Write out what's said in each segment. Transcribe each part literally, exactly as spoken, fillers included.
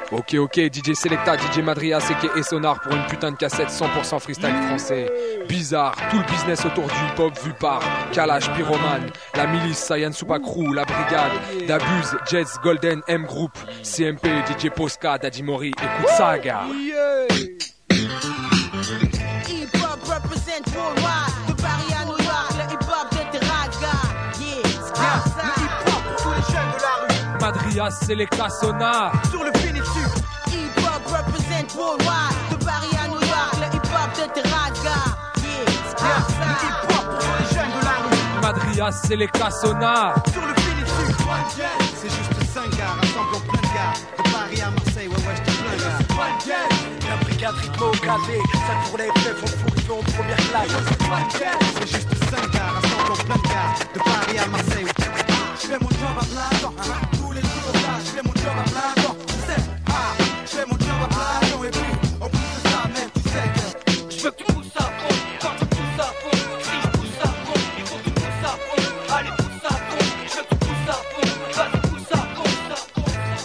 Ok, ok, D J Selecta, D J Madrias et Sonar pour une putain de cassette cent pour cent freestyle français. Bizarre, tout le business autour du hip-hop vu par Kalash, Pyroman, la milice, Saiyan Super Crew, la brigade, Dabuz, Jets, Golden, M Group, C M P, D J Posca, Daddy Mori, écoute ça, gars. Hip-hop represent worldwide, de Paris à New York, le hip-hop de Terraga. Yeah, c'est ça. Le hip-hop pour tous les jeunes de la rue. Madrias, Selecta, Sonar. Sur le finish. Hip-hop represent worldwide, de Paris à New York, le hip-hop de Terraga. Yeah, c'est ça. Le hip-hop pour tous les jeunes de la rue. Madrias, Selecta, Sonar. Sur le finish. C'est juste cinq gars, rassemblant plein de gars. De Paris à Marseille, ouais, ouais, j'te plein gars. La brigade rythme au gravé, ça pour les rêves, on fout le en première classe. C'est juste cinq gars, rassemblant plein de gars. De Paris à Marseille. Je fais mon job à plein temps, tous les jours là, je fais mon job à plein temps. Tu sais, ah, je fais mon job à plein temps et puis, en plus de ça, même, tu sais que Je veux que tu pousses à fond, quand tu pousses à fond, crie je pousse à fond, il faut que tu pousses à fond, allez pousse à fond, je veux que tu pousses à fond, vas-y pousse à fond, pousse à fond,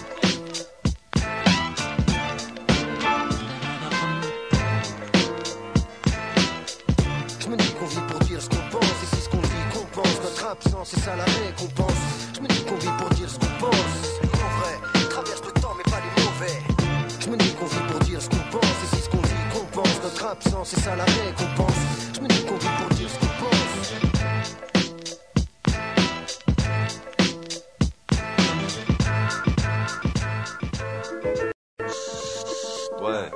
Je me dis qu'on vit pour dire ce qu'on pense, et c'est ce qu'on dit qu'on pense. Notre absence, c'est ça la récompense. Je me dis qu'on vit pour dire ce qu'on pense. En vrai, traverse le temps, mais pas les mauvais. Je me dis qu'on vit pour dire ce qu'on pense, et c'est ce qu'on dit qu'on pense. Notre absence, c'est ça la récompense. Je me dis qu'on vit pour dire ce qu'on pense. Ouais,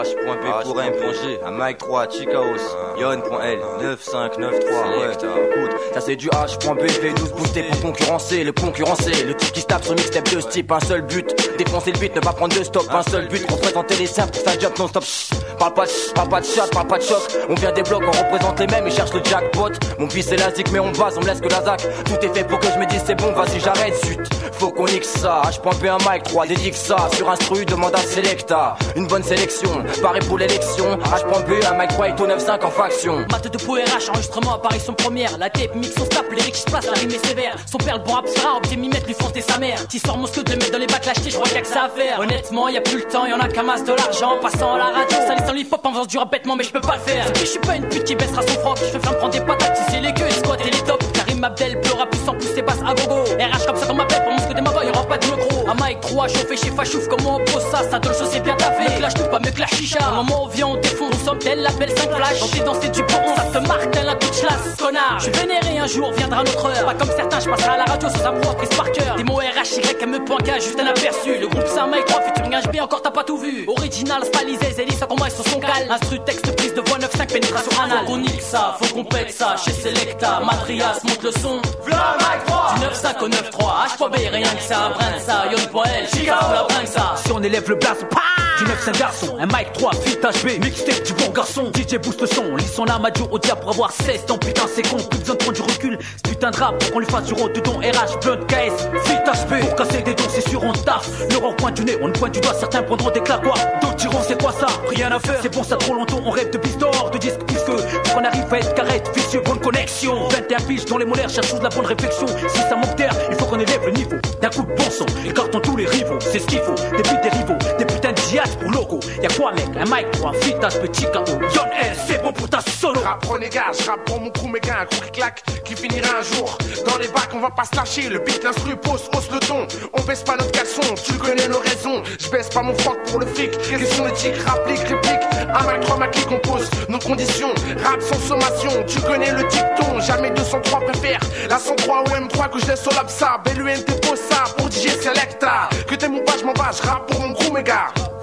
H.P pour M.G, un Mike trois, Chicaos, Yon.L, neuf cinq neuf trois, ouais, écoute, ça c'est du H.B, V douze boosté pour concurrencer, le concurrencer, le type qui se tape sur mixtape de ce type, un seul but, défoncer le beat, ne pas prendre de stop, un seul but, représenter les simples pour sa job non-stop, chut, parle pas de chut, parle pas de shot, parle pas de choc, on vient des blocs, on représente les mêmes et cherche le jackpot, mon fils c'est la zik mais on base, on me laisse que la zac, tout est fait pour que je me dise c'est bon, vas-y j'arrête, zut, faut qu'on nique ça, H.B un Mike trois, dédique ça, sur instru, demande à Selecta, une bonne sélection, pareil pour l'élection, H.B un Mike trois et tout neuf cinq en faction. Maths de P O R H, enregistrement, apparition première. La tape, mix, on se tape, les riches place, la rime est sévère. Son père, le bon rap sera, objet mimette, lui foncer sa mère. T'y sors monsque de le mettre dans les bacs, l'acheter, je crois qu'il y a que ça à faire. Honnêtement, y a plus le temps, y'en a qu'un masse de l'argent. Passant à la radio, ça laisse dans l'hip-hop en faisant du rap bêtement, mais je peux pas le faire. Et puis je suis pas une pute qui baissera son froc. Je fais faire me prendre des patates, si c'est les queues, squat et les tops. Karim Abdel, pleura puissant, plus ses basses à gogo. R H comme ça dans ma bête, pour monsque des mabas, y'aura pas de gros. Un Mike trois, chauffé chez Fachouf, comment on pose ça, ça donne chose, c'est bien taffé. Me clash tout, pas me clash chicha. Au moment où vient, on défonce, on somme tel l'appel cinq flash. Danser, danser du bon, ça te marque, tel un touch lasse, connard. Je suis vénéré, un jour viendra notre heure. Pas comme certains, je passerai à la radio sans un brouhaha prise par cœur. Des mots R H Y, M E point K, juste un aperçu. Le groupe c'est un Mike trois, featuring H B, encore t'as pas tout vu. Original, spalisé, Zélis, ça combat, ils se sont calmes. Instru, texte, prise de voix neuf cinq, pénétration anale. Faut qu'on nique ça, faut qu'on pète ça. Chez Selecta, Madrias, monte le son. V'là Mike trois, Du neuf cinq au neuf trois, H.B, rien que ça, un brin de ça. Yon.L, Chicago, la brin que ça. Si on élève le blason, du neuf cinq garçon, un Mike trois, fit H B, mixtape du bon garçon. D J booste le son, lis son âme à Joe au diable pour avoir seize ans, putain c'est con, plus besoin de prendre du recul. Ce putain de rap, pour qu'on lui fasse du rôle de don R H, Blunt, K S, fit H B. Pour casser des dons, c'est sûr, on taffe. L'horreur pointe du nez, on le pointe du doigt, certains prendront des claques, quoi. D'autres diront, c'est quoi ça? Rien à faire, c'est bon ça trop longtemps, on rêve de piste d'or, de disques plus que. Pour qu'on arrive à être carrette, vicieux, bonne connexion. vingt et un piges dans les molaires, cherche de la bonne réflexion. Si ça manque d'air, il faut qu'on élève le niveau. D'un coup de bon son, écartons tous les rivaux, c'est ce qu'il faut. Des buts des rivaux, des putains de diates pour logo. Y'a quoi mec, un Mike trois, fit H B, Chicago, Yon.L, c'est bon pour ta solo. Rap renégat, je rappe pour mon crew méga, un coup qui claque, qui finira un jour. Dans les bacs, on va pas se lâcher, le beat, l'instru, pose, hausse le ton. On baisse pas notre caleçon, tu connais nos raisons. Je baisse pas mon froc pour le fric, question éthique, rapplique, réplique. Un Mike trois, ma clique, on pose nos conditions. Rap sans sommation, tu connais le dicton. Jamais deux cent trois préfère la cent trois ou M trois que je laisse au lapsa. B L U N T pose ça pour D J Selecta. Que t'aimes ou pas, je m'en bats, je rappe pour mon crew méga.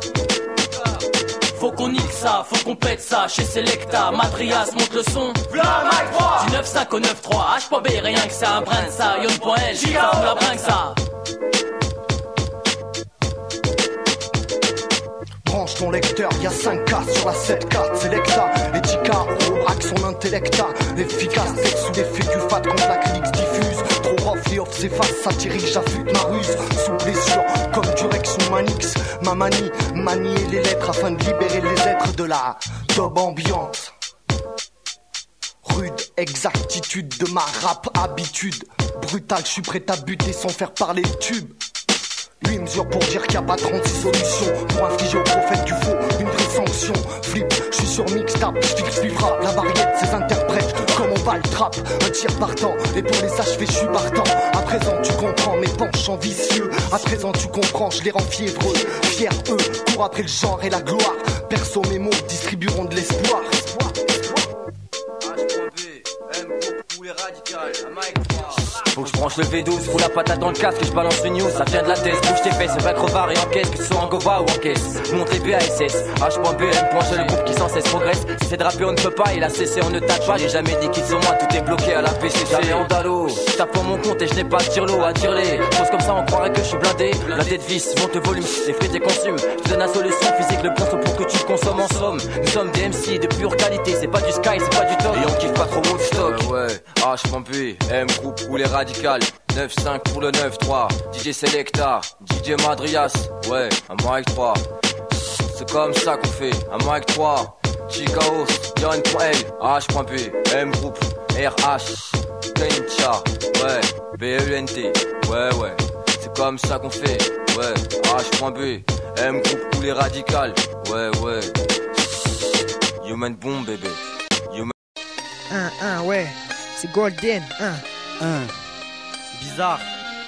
Faut qu'on nique ça, faut qu'on pète ça. Chez Selecta, Madrias, monte le son. v'là Mike trois, Du neuf cinq au neuf trois, H.B, rien que ça, un brin de ça. Yon.L, Chicago, la brin que ça. Branche ton lecteur, y'a cinq K sur la sept quatre. Selecta, Etika, Orac, son intellecta. Efficace, texte sous des fécus fat quand l'acrylique diffuse. Trop rough, les off s'efface, satirique, j'affûte ma ruse. Sous blessure, comme du Rex ou Manix. Ma manie, manier les lettres afin de libérer les êtres de la dobe ambiante. Rude exactitude de ma rap habitude. Brutal, je suis prêt à buter sans faire parler le tube. Huit mesures pour dire qu'il n'y a pas trente-six solutions pour infliger au prophète du faux une vraie sanction. Flip, je suis sur mixtape, je fixe vivra la variété de ses interprètes. Comme on bat le trap, un tir partant. Et pour les achever, je suis partant. À présent, tu comprends mes penchants vicieux. À présent, tu comprends, je les rends fiévreux. Fiers, eux, courent après le genre et la gloire. Perso, mes mots distribueront de l'espoir. Espoir, espoir. Faut que je branche le V douze, fous la patate dans le casque et je balance une news. Ça vient de la tête, bouge tes fesses, va crevard et encaisse. Que tu sois en Gova ou en caisse. Monte les B A S S, H.B M. C'est le groupe qui sans cesse progresse. Si c'est de rapper on ne peut pas, il a cessé on ne tâche pas. J'ai jamais dit qu'ils sont moi, tout est bloqué à la P C C. Jamais en dalo, je tape pour mon compte et je n'ai pas de tire-l'eau à tire-les. Chose comme ça on croirait que je suis blindé. Blindé de vis, monte le volume, les frites et consume. Je te donne la solution physique, le ponceau pour que tu consommes en somme. Nous sommes des M C de pure qualité, c'est pas du sky, c'est pas du top. Et on kiffe pas trop Woodstock. Ouais, H.B M groupe ou les radicales. neuf cinq pour le neuf trois, D J Selecta, D J Madrias, ouais, un mic trois. C'est comme ça qu'on fait, un mic trois. Chicaos, Yon.L, H.B, M groupe, R H, Kencha, ouais, B E N T, ouais, ouais. C'est comme ça qu'on fait, ouais, H.B, M groupe ou les radicales, ouais, ouais. Human Bomb, bébé. Human. Un, un, ouais, c'est Golden, un, un. Bizarre.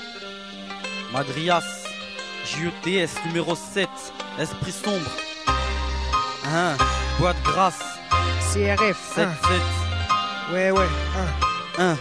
Madrias, J E T S numéro sept, Esprit sombre. Un, boîte grasse. C R F, sept sept. Ouais, ouais, un. Un.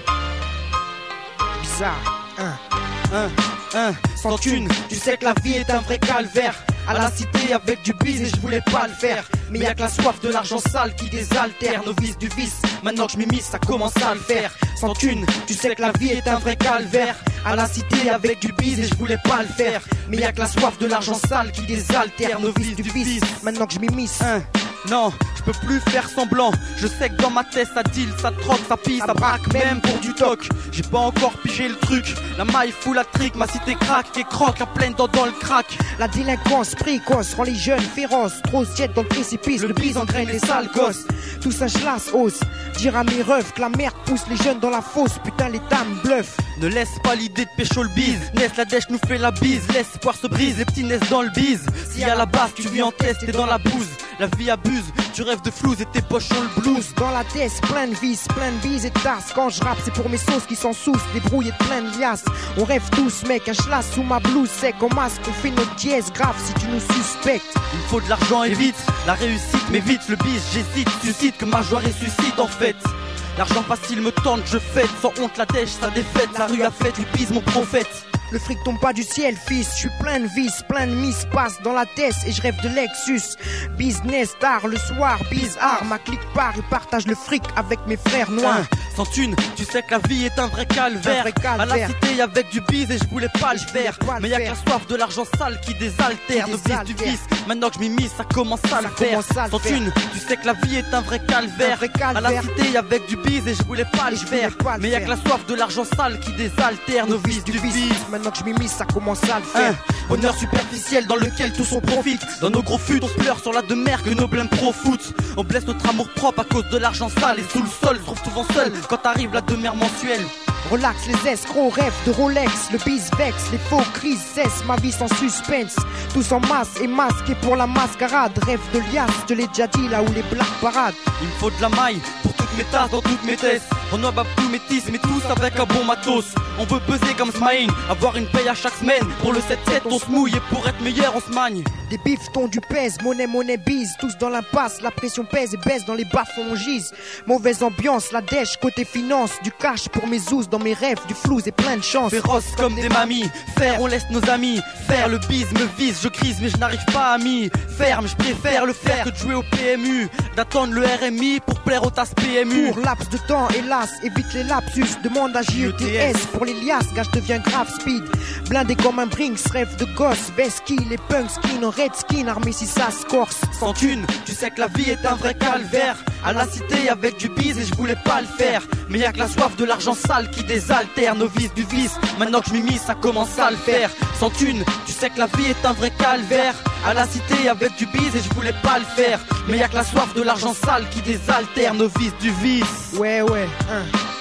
Bizarre, un. Un, un. Sans thune, tu sais que la vie est un vrai calvaire. À la cité avec du bise et je voulais pas le faire. Mais y'a que la soif de l'argent sale qui désaltère nos vices du vice. Maintenant que je m'immisce, ça commence à le faire. Sans thune, tu sais que la vie est un vrai calvaire. À la cité avec du bise et je voulais pas le faire. Mais y'a que la soif de l'argent sale qui désaltère nos vices du vice. Maintenant que je m'immisce, hein. Non, je peux plus faire semblant. Je sais que dans ma tête ça deal, ça troque, ça pisse, ça braque même pour du toc. J'ai pas encore pigé le truc. La maille fout la trique, ma cité craque et croque, à pleine dents dans le crack. La délinquance précoce rend les jeunes féroces. Trop se jettent dans le précipice, le bise entraîne les sales gosses. Tout ça je lasse hausse. Dire à mes refs que la merde pousse les jeunes dans la fosse. Putain les dames bluffent. Ne laisse pas l'idée de pécho le bise. Ness la dèche nous fait la bise. L'espoir se brise, les petits naissent dans le bise. Si à la base tu vis en test et dans la bouse. La vie abuse, tu rêves de flouze et tes poches ont le blues. Dans la tête, plein de vis, plein de bises et de tasses. Quand je rappe, c'est pour mes sauces qui sont sous, débrouillés de plein de liasses. On rêve tous, mec, un chlasse sous ma blouse sec. On masque, on fait notre dièse grave si tu nous suspectes. Il me faut de l'argent et vite, la réussite, mais vite, le bis, j'hésite, suscite que ma joie ressuscite en fait. L'argent facile me tente, je fête, sans honte la dèche, sa défaite. La rue a fait du bise mon prophète. Le fric tombe pas du ciel, fils. Je suis plein de vis, plein de miss passe dans la tête et je rêve de Lexus. Business tard le soir, bizarre. Ma clique part et partage le fric avec mes frères noirs. Sans thune, tu sais que la vie est un vrai calvaire. Un vrai calvaire. À la cité avec du bise et je voulais pas le faire. Mais y'a que la soif de l'argent sale qui désaltère nos vices du vice. Maintenant que je m'y mise, ça commence à le faire. Sans thune, tu sais que la vie est un vrai calvaire. À la cité avec du bise et je voulais pas le faire. Mais y'a que la soif de l'argent sale qui désaltère nos vices du vice. Maintenant que je m'immisce, ça commence à le faire. Un bonheur superficiel dans lequel tous on profite. Dans nos gros fûts, on pleure sur la demeure que nos blêmes pro foot. On blesse notre amour propre à cause de l'argent sale. Et sous le sol, se trouve souvent seul quand arrive la demeure mensuelle. Relax les escrocs, rêve de Rolex. Le bis vex, les faux crises cessent. Ma vie sans suspense. Tous en masse et masqués pour la mascarade. Rêve de liasse, je l'ai déjà dit là où les blagues paradent. Il me faut de la maille pour toutes mes tasses dans toutes mes tests. Renoir Babou métis, mais tous avec un bon matos. On veut peser comme Smaïn, avoir une paye à chaque semaine. Pour le sept sept on se mouille et pour être meilleur on se magne. Des bifetons du pèse, monnaie, monnaie, bise. Tous dans l'impasse, la pression pèse et baisse dans les bas-fonds on gise. Mauvaise ambiance, la dèche côté finance. Du cash pour mes zouz dans mes rêves, du flou et plein de chance. Féroce comme des mamies, faire on laisse nos amis. Faire le bise me vise, je crise mais je n'arrive pas à m'y faire. Mais je préfère le faire que de jouer au P M U. D'attendre le R M I pour plaire au tasse P M U. Pour laps de temps, hélas, évite les lapsus. Demande à J E T S pour les liasses, gars je deviens grave speed. Blindé comme un Brinks, rêve de gosse. Veski, les punks skin en red skin, armé si ça se corse. Sans thune, tu sais que la vie est un vrai calvaire. À la cité avec du bise et je voulais pas le faire. Mais y'a que la soif de l'argent sale qui désaltère nos vices du vice. Maintenant que je m'immisce, ça commence à le faire. Sans thune, tu sais que la vie est un vrai calvaire. À la cité avec du bise et je voulais pas le faire. Mais y'a que la soif de l'argent sale qui désaltère nos vices du vice. Ouais ouais, hein.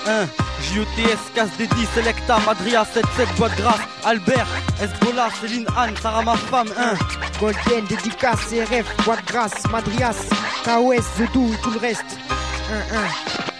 un J E T S, Casse des dix, Selecta, Madria, sept sept, Boîte Grasse, Albert, Hezbollah, Céline Anne, Sarah ma femme, un Golden, dédicace, C R F, Boîte Grasse, Madrias, K O S, The Do et tout le reste. un un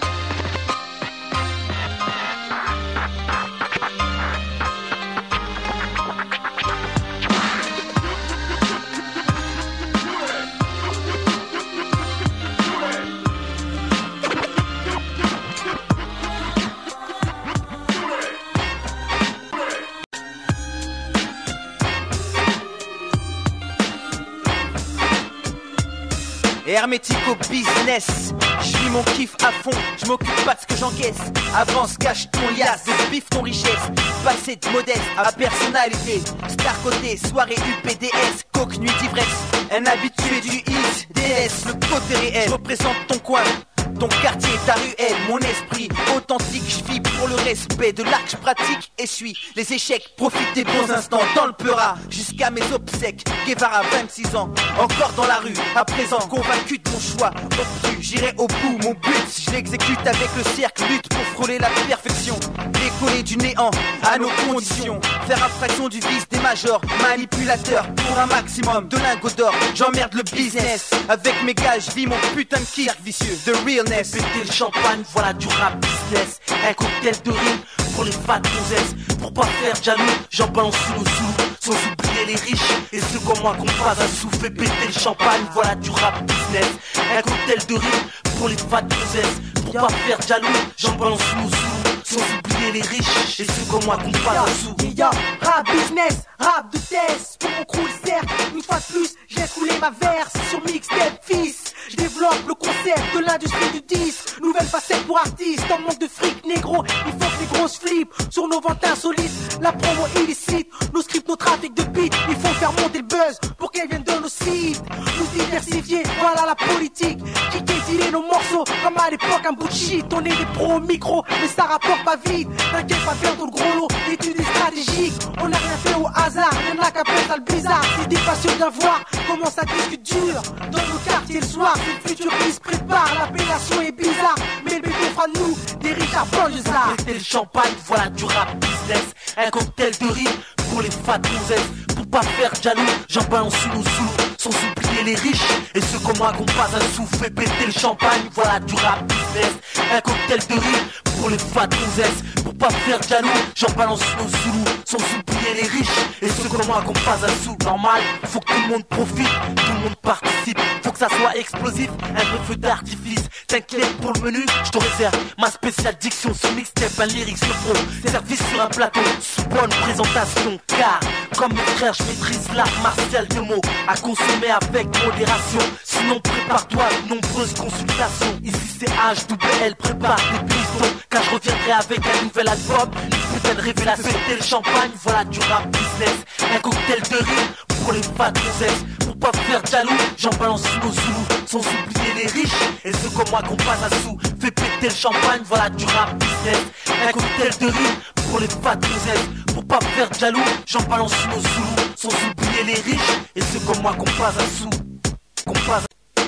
Hermétique au business, je vis mon kiff à fond, je m'occupe pas de ce que j'encaisse. Avance, cache ton liasse, biffe ton richesse. Passé de modeste à personnalité, star côté, soirée U P D S, coke, nuit d'ivresse. Un habitué du hit, D S, le côté réel. Je représente ton coin, ton quartier, ta ruelle, mon esprit authentique. Je vis pour le respect de l'art que je pratique et suis les échecs. Profite des bons instants dans le peura jusqu'à mes obsèques. Guevara, vingt-six ans, encore dans la rue. À présent, convaincu de mon choix obtus, j'irai au bout. Mon but, je l'exécute avec le cercle. Lutte pour frôler la perfection. Décoller du néant à nos conditions. Faire abstraction du vice des majors. Manipulateur pour un maximum de lingots d'or. J'emmerde le business. Avec mes gars, je vis mon putain de kiff vicieux. The realness. Péter le champagne, voilà du rap business. Un cocktail de rime pour les fat gonzesses. Pour pas faire jaloux, j'en balance sous le sous. Sans oublier les riches et ceux comme moi qu'on passe à sous. Fait péter le champagne, voilà du rap business. Un cocktail de rime pour les fat gonzesses. Pour pas faire jaloux, j'en balance sous le sous. Sans oublier les riches et ceux comme moi qu'on passe à sous. Yo, rap business, rap de test. Pour mon crew le cercle, une fois de plus, j'ai roulé ma verse sur mixtape fils. Je développe le concept de l'industrie du disque. Nouvelle facette pour artistes, en manque de fric négro. Il faut que les grosses flippent sur nos ventes insolites. La promo illicite, nos scripts, nos trafics de beats. Il faut faire monter le buzz pour qu'elles viennent de nos sites. Nous diversifier, voilà la politique. Kicker, dealer nos morceaux comme à l'époque un bout de shit. On est des pros au micro, mais ça rapporte pas vite. T'inquiète pas, bientôt le gros lot, études stratégiques. On n'a rien fait au hasard, y'en a qu'à faire ça le bizarre. C'est des passions bien voir comment ça disque dur. Dans nos quartiers le soir, le futur qui se prépare. L'appellation est bizarre, mais le béton fera de nous des Richard banlieusards. Péter le champagne, voilà du rap business. Un cocktail de rime pour les fat gonzesses. Pour pas faire jaloux, j'en balance sous nos sous. Sans oublier les riches et ceux comme moi qu'on passe à sous. Fait péter le champagne, voilà du rap business. Un cocktail de rime pour les fat gonzesses. Pour pas faire jaloux, j'en balance sous nos sous. Sans oublier les riches et ceux comme moi qu'on passe à sous. Normal, faut que tout le monde profite, tout le monde participe. Faut que ça soit explosif, un vrai feu d'artifice. T'inquiète pour le menu, je te réserve ma spéciale diction sur mixtape, un lyrics sur pro. Service sur un plateau, sous bonne présentation. Car, comme mes frères, je maîtrise l'art martial de mots. À consommer avec modération. Sinon, prépare-toi à de nombreuses consultations. Ici c'est H W L, prépare tes pistons. Car je reviendrai avec un nouvel album. Une putain de révélation. Péter le champagne, voilà du rap business. Un cocktail de rime pour les fat gonzesses. Pour pas faire jaloux, j'en balance sous nos sous. Sans oublier les riches et ceux comme moi qu'on passe à sous. Fais péter le champagne, voilà du rap business. Un cocktail de rime pour les fat gonzesses. Pour pas faire jaloux, j'en balance sous nos sous. Sans oublier les riches et ceux comme moi qu'on passe à sous. Qu'on passe à...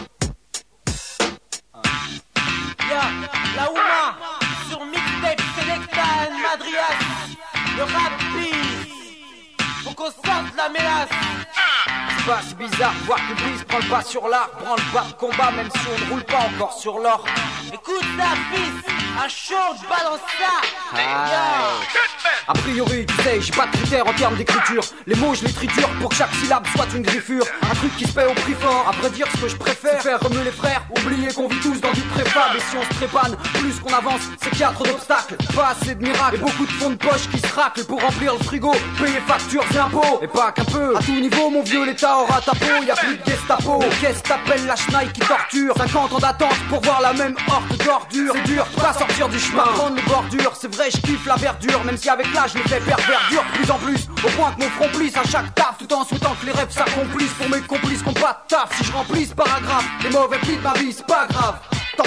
Yeah, la Ouma sur mixtape Selecta and Madrias. Le rap beat, faut qu'on sorte la mélasse. C'est pas si bizarre, voir que le bis prend le pas sur l'art. Prend le pas de combat même si on ne roule pas encore sur l'or. Écoute la fils, un show, je balance ça. Aïe. A priori, tu sais, j'ai pas de critères en termes d'écriture. Les mots, je les triture pour que chaque syllabe soit une griffure. Un truc qui se paie au prix fort. À vrai dire, ce que je préfère, faire remuer les frères. Oublier qu'on vit tous dans du préfab. Et si on se trépane, plus qu'on avance, c'est qu'il y a trop d'obstacles. Pas assez de miracles. Et beaucoup de fonds de poche qui se raclent pour remplir le frigo. Payer factures et impôts. Et pas qu'un peu. À tout niveau, mon vieux, l'État aura ta peau. Y'a plus de Gestapo. Qu'est-ce que t'appelles la schneille qui torture? cinquante ans d'attente pour voir la même horde d'ordures. C'est dur, pas sortir du chemin, prendre les bordures. C'est vrai, je kiffe la verdure. Même si avec l'âge, je me fais perdre verdure de plus en plus. Au point que mon front plisse à chaque taf. Tout en souhaitant que les rêves s'accomplissent. Pour mes complices qu'on pas de taf. Si je remplis ce paragraphe, les mauvais plis de ma vie, c'est pas grave. Tant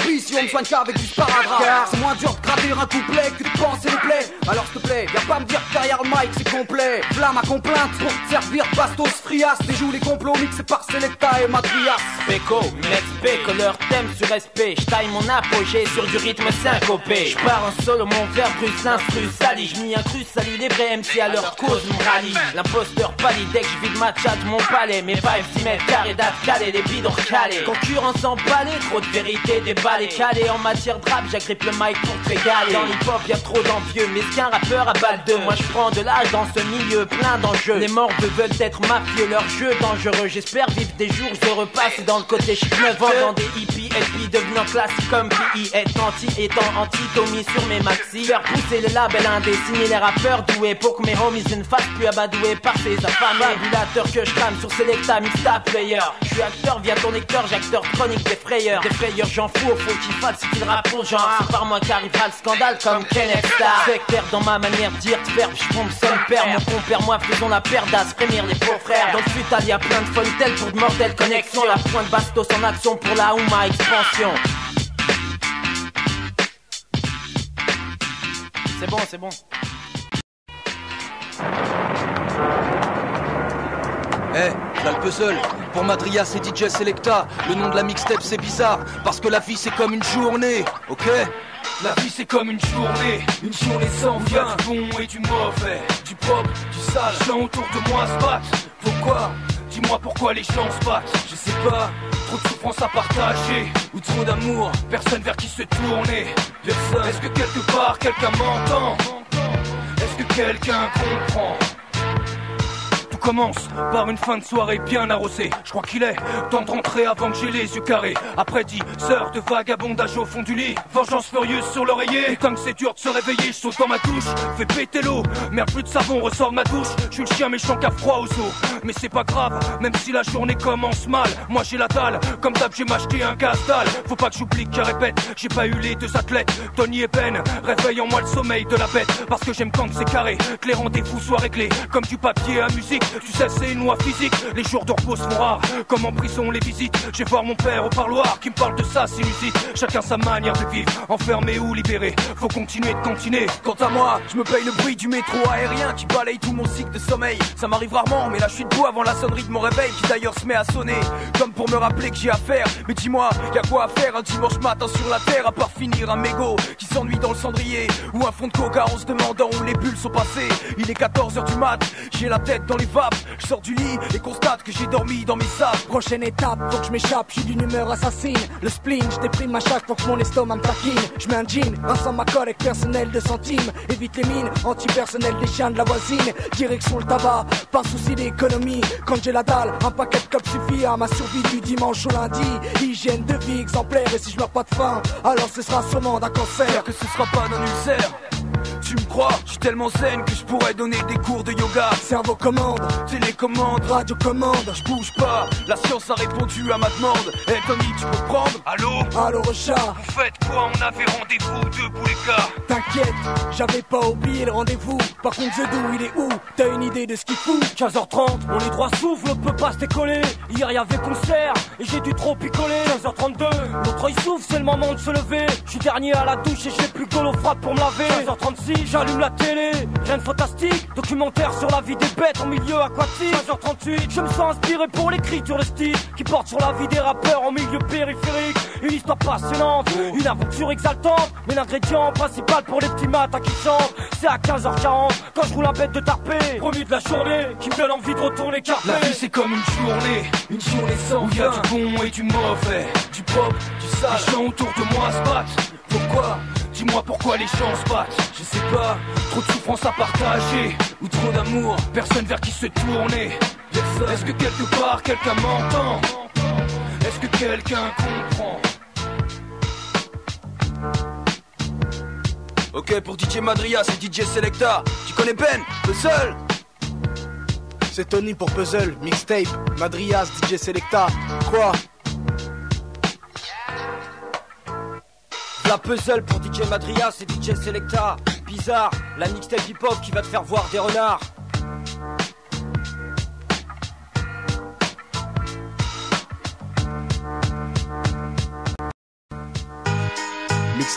l'abri si on me soigne qu'avec du sparadrap. Car c'est moins dur de gratter un couplet que de penser les plaies. Alors s'il te plaît, viens pas me dire que derrière le mic c'est complet. Flamme à complainte pour te servir bastos frias. Déjoue les complots mixés par Selecta et Matrias. Spéco, let's spéco, leur thème sur respect. J'taille mon apogée sur du rythme syncopé. J'pars en solo, mon verre brûle l'instru sali. J'mis un cru, salut les vrais M C à leur cause me rallye. L'imposteur pâlit dès que j'vide ma chat mon palais. Mes vibes s'y mettent carré date calé, les bidons calés. Concurrence emballée, trop de vérité déballée. Calé en matière de rap, j'agrippe le mic pour te régaler. Dans l'hip hop y'a trop d'envieux, mais qu'un rappeur à balle deux. Moi j'prends de l'âge dans ce milieu plein d'enjeux. Les morts veulent être mafieux, leur jeu dangereux. J'espère vivre des jours heureux, passer dans le côté chic neuf. Vendant des hippies, L P devenant classique comme P I. Être anti étant anti-Tommy sur mes maxi. Faire pousser le label indé, signer les rappeurs doués. Pour que mes homies ne fassent plus abadouer par ses affamés. Régulateur que je crame sur Selecta, mixta player. Je suis acteur via ton lecteur, j'acteur chronique des frayeurs. Des frayeurs j'en fous, au faut qu'il fasse qu'il rappe pour genre. C'est par moi qu'arrivera le scandale comme Kenneth Star. C'est clair dans ma manière de dire, de faire, je pompe seul père. Mon compère, moi faisons la paire d'as, frémir les faux frères. Dans le futal y'a plein de fontaines pour de mortelles connexions. La pointe bastos en action pour la Ouma expansion. C'est bon, c'est bon. Eh, hey, là le puzzle. Pour Madrias et D J Selecta, le nom de la mixtape c'est bizarre. Parce que la vie c'est comme une journée, ok? La vie c'est comme une journée, une journée sans fin. Du bon et du mauvais, du pop, du sale. Les gens autour de moi se battent. Pourquoi? Dis-moi pourquoi les gens se battent. Je sais pas, trop de souffrance à partager. Ou trop d'amour, personne vers qui se tourner. Personne. Est-ce que quelque part quelqu'un m'entend? Est-ce que quelqu'un comprend? Commence par une fin de soirée bien arrosée. Je crois qu'il est temps de rentrer avant que j'ai les yeux carrés. Après dix heures de vagabondage au fond du lit, vengeance furieuse sur l'oreiller. Tant que c'est dur de se réveiller, je saute dans ma douche, fais péter l'eau. Merde, plus de savon, ressort de ma douche. Je suis le chien méchant qui a froid aux os. Mais c'est pas grave, même si la journée commence mal. Moi j'ai la dalle, comme d'hab j'ai m'acheté un gaz-dalle. Faut pas que j'oublie qu'à répète, j'ai pas eu les deux athlètes Tony et Ben, réveille en moi le sommeil de la bête. Parce que j'aime quand c'est carré, que les rendez-vous soient réglés. Comme du papier à musique. Tu sais c'est une loi physique, les jours de repos sont rares. Comme en prison les visites, j'ai voir mon père au parloir qui me parle de sa sinusite. Chacun sa manière de vivre, enfermé ou libéré. Faut continuer de cantiner. Quant à moi, je me paye le bruit du métro aérien qui balaye tout mon cycle de sommeil. Ça m'arrive rarement, mais là je suis debout avant la sonnerie de mon réveil qui d'ailleurs se met à sonner. Comme pour me rappeler que j'ai affaire. Mais dis-moi, y'a quoi à faire un dimanche matin sur la terre à part finir un mégot qui s'ennuie dans le cendrier ou un fond de coca en se demandant où les bulles sont passées. Il est quatorze heures du mat, j'ai la tête dans les vapes. Je sors du lit et constate que j'ai dormi dans mes sables. Prochaine étape, faut que je m'échappe, je suis d'une humeur assassine. Le spleen, je déprime ma chaque pour que mon estomac me taquine. Je mets un jean, rassemble ma collègue personnelle de centimes. Évite les mines, anti-personnel des chiens de la voisine. Direction le tabac, pas souci d'économie. Quand j'ai la dalle, un paquet de clopes suffit à ma survie du dimanche au lundi. Hygiène de vie exemplaire et si je meurs pas de faim, alors ce sera sûrement d'un cancer. J'espère que ce sera pas d'un ulcère. Tu me crois, je suis tellement zen que je pourrais donner des cours de yoga. Cerveau commande, télécommande, radio commande. Je bouge pas, la science a répondu à ma demande. Eh hey, Tony, tu peux prendre? Allô? Allô Richard? Vous faites quoi? On avait rendez-vous, debout les gars. T'inquiète, j'avais pas oublié le rendez-vous. Par contre The Do, il est où? T'as une idée de ce qu'il fout? quinze heures trente, on est droit souffle, on peut pas se décoller. Hier y'avait concert, et j'ai dû trop picoler. quinze heures trente-deux, l'autre il souffle, c'est le moment de se lever. Je suis dernier à la douche et j'ai plus que l'eau froide pour me laver. quinze heures trente-six, j'allume la télé, rien de fantastique. Documentaire sur la vie des bêtes en milieu aquatique. quinze heures trente-huit, je me sens inspiré pour l'écriture de style qui porte sur la vie des rappeurs en milieu périphérique. Une histoire passionnante, une aventure exaltante. Mais l'ingrédient principal pour les petits matins qui chantent, c'est à quinze heures quarante, quand je roule un bête de tarpé. Promis de la journée, qui me donne envie de retourner carpé. La vie c'est comme une journée, une journée sans fin. Où y a du bon et du mauvais, du pop, du sale. Les gens autour de moi se battent. Pourquoi? Dis-moi pourquoi les gens se battent. Je sais pas, trop de souffrance à partager. Ou trop d'amour, personne vers qui se tourner. Est-ce que quelque part quelqu'un m'entend? Est-ce que quelqu'un comprend? Ok, pour D J Madrias et D J Selecta, tu connais Ben, Puzzle? C'est Tony pour Puzzle, mixtape, Madrias, D J Selecta, quoi? La Puzzle pour D J Madrias et D J Selecta. Bizarre, la mixtape hip-hop qui va te faire voir des renards.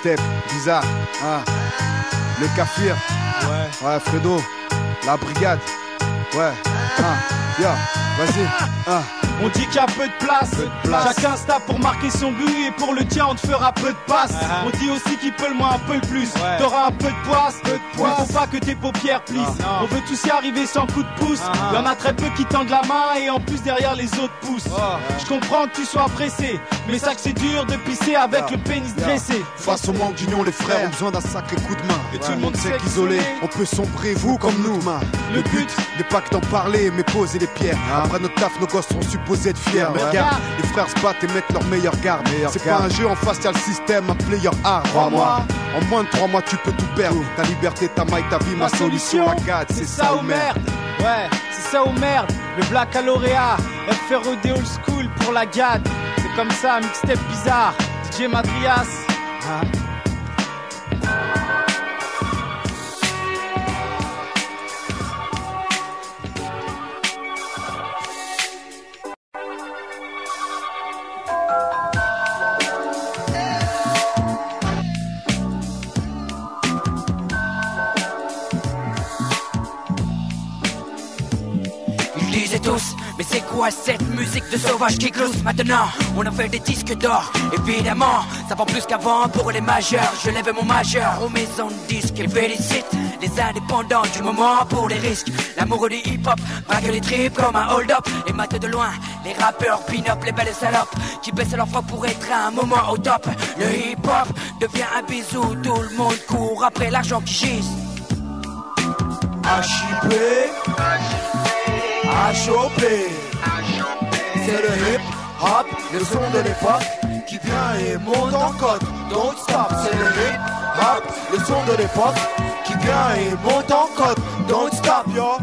Mixtape, bizarre, hein. Le Kafir, ouais, ouais, Fredo, la brigade, ouais, hein, yo, vas-y, hein. On dit qu'il y a peu de place, peu de place. Chacun se tape pour marquer son but et pour le tien on te fera peu de passes. Uh-huh. On dit aussi qu'il peut le moins un peu le plus, ouais. T'auras un peu de poisse, peu de poisse. Mais faut pas que tes paupières plissent. Non, non. On veut tous y arriver sans coup de pouce. Uh-huh. Y'en a très peu qui tendent la main et en plus derrière les autres poussent. Oh, ouais. Je comprends que tu sois pressé, mais ça que c'est dur de pisser avec yeah. le pénis yeah. dressé. Face au manque d'union, les frères ont besoin d'un sacré coup de main. Et ouais. tout le monde sait qu'isolé, on peut sombrer, vous comme nous. Le but n'est pas que d'en parler, mais poser les pierres. Ah. Après notre taf, nos gosses seront supposés être fiers. Mais regarde, les frères se battent et mettent leur meilleure garde. Meilleur C'est garde. Pas un jeu en face, y'a le système, un player hard. Crois-moi, en moins de trois mois, tu peux tout perdre. Ta liberté, ta maille, ta vie, ma, ma solution, la garde, c'est ça, ça ou merde. Ouais, c'est ça ou merde. Le black à lauréat, F R E D old school pour la G A D. C'est comme ça, mixtape bizarre. D J Madrias. Ah. Tous. Mais c'est quoi cette musique de sauvage qui glousse? Maintenant, on en fait des disques d'or. Évidemment, ça vend plus qu'avant pour les majeurs. Je lève mon majeur aux maisons de disques et félicite les indépendants du moment pour les risques. L'amour du hip-hop, pas que les tripes comme un hold-up. Et mate de loin, les rappeurs pin-up, les belles salopes qui baissent leur froc pour être à un moment au top. Le hip-hop devient un bisou, tout le monde court après l'argent qui gise. H I P H O P, c'est le hip hop, le son de l'époque qui vient et monte en cote. Don't stop, c'est le hip hop, le son de l'époque qui vient et monte en cote. Don't stop, yo.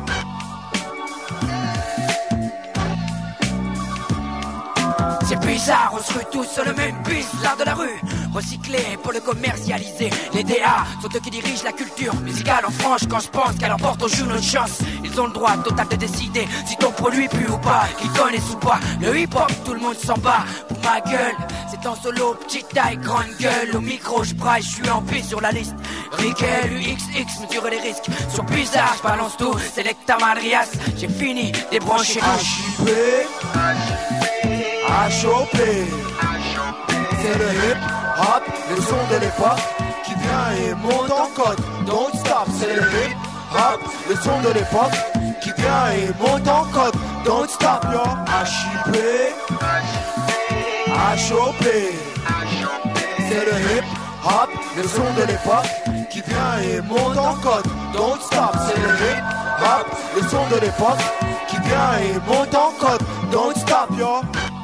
C'est bizarre, on se rue tous sur le même bus, l'art de la rue, recyclé pour le commercialiser. Les D A sont eux qui dirigent la culture musicale en France. Quand je pense qu'elle emporte, on joue notre chance. Ils ont le droit total de décider si ton produit pue ou pas, qu'ils connaissent ou pas. Le hip-hop, tout le monde s'en bat. Pour ma gueule, c'est en solo, petite taille, grande gueule. Au micro, je braille, je suis en piste sur la liste. Riquel, U X X, mesure les risques. Sur bizarre, je balance tout, Selecta Madrias. J'ai fini, débranché H I P H O P, c'est le hip hop, le son de l'époque qui vient et monte en cote. Don't stop, c'est le hip hop, le son de l'époque qui vient et monte en cote. Don't stop, yo. H I P H O P, c'est le hip hop, le son de l'époque qui vient et monte en cote. Don't stop, c'est le hip hop, le son de l'époque qui vient et monte en cote. Don't stop, yo.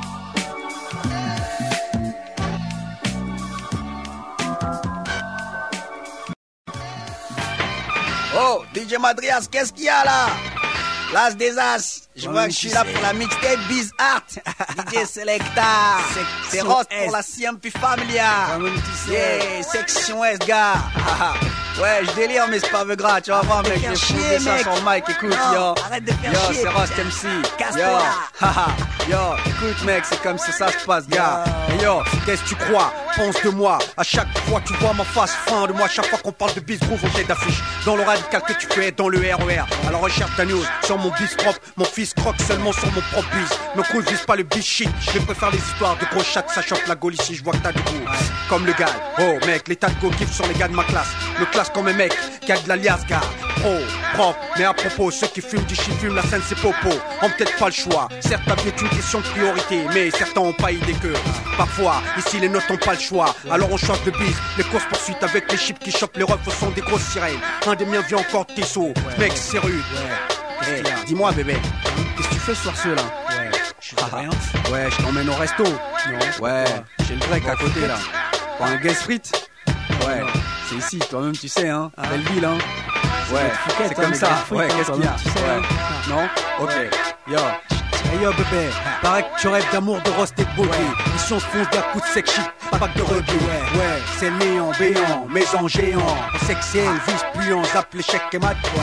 Oh, D J Madrias, qu'est-ce qu'il y a là? L'as des as. Je vois que je suis là pour la mixtape Biz Art. D J Selecta. C'est Ross pour la C M P Familia. Yeah, section S, gars. Ouais, je délire, mais c'est pas vrai gras. Tu vas voir, mec. Je vais fouiller ça sur le mic. Écoute, yo. Arrête de faire yo, chier. Yo, c'est Ross M C. Yo, haha. Yo, écoute, mec, c'est comme ça, ça se passe, gars. Et yo, qu'est-ce que tu crois? Pense de moi. À chaque fois, tu vois ma face, fin de moi. Chaque fois qu'on parle de Biz Groove, on tête d'affiche. Dans le radical que tu peux être dans le R E R. À la recherche d'un news sur mon biz propre. Mon fils croque seulement sur mon propre biz. Nos couilles visent pas le biz shit. Je préfère les histoires de gros chats. Ça choque la gaule ici, je vois que t'as du goût. Comme le gars. Oh, mec, l'état de go kiff sur les gars de ma classe. Me classe comme un mec qui a de l'alias, gars. Pro, propre, mais à propos, ceux qui fument du shit fument, la scène c'est popo. On peut-être pas le choix. Certes, la vie est une question de priorité, mais certains ont pas idée que parfois, ici les notes ont pas le choix. Alors on change de bise, les courses poursuites avec les chips qui chopent les refs sont des grosses sirènes. Un des miens vient encore de tes sauts. Mec, c'est rude. Hey, dis-moi, bébé, qu'est-ce que tu fais ce soir ce là? Ouais, je fais rien. Ouais, je t'emmène au resto. Non. Ouais, j'ai le grec à côté là. Pour un guest frites. Ouais, c'est ici, toi-même tu sais, hein. Belle ville, hein. Ouais, c'est comme ça. Ouais, qu'est-ce qu'il y a? Non? Ok. Yo. Hey yo bébé, paraît que tu rêves d'amour, de rost et de beauté. Ici on se fonce d'un coup de sec shit, pas de rebut. Ouais, ouais, c'est le néant, béant, maison géant. On sait que c'est Elvis, puant, zappe l'échec et mat. Ouais.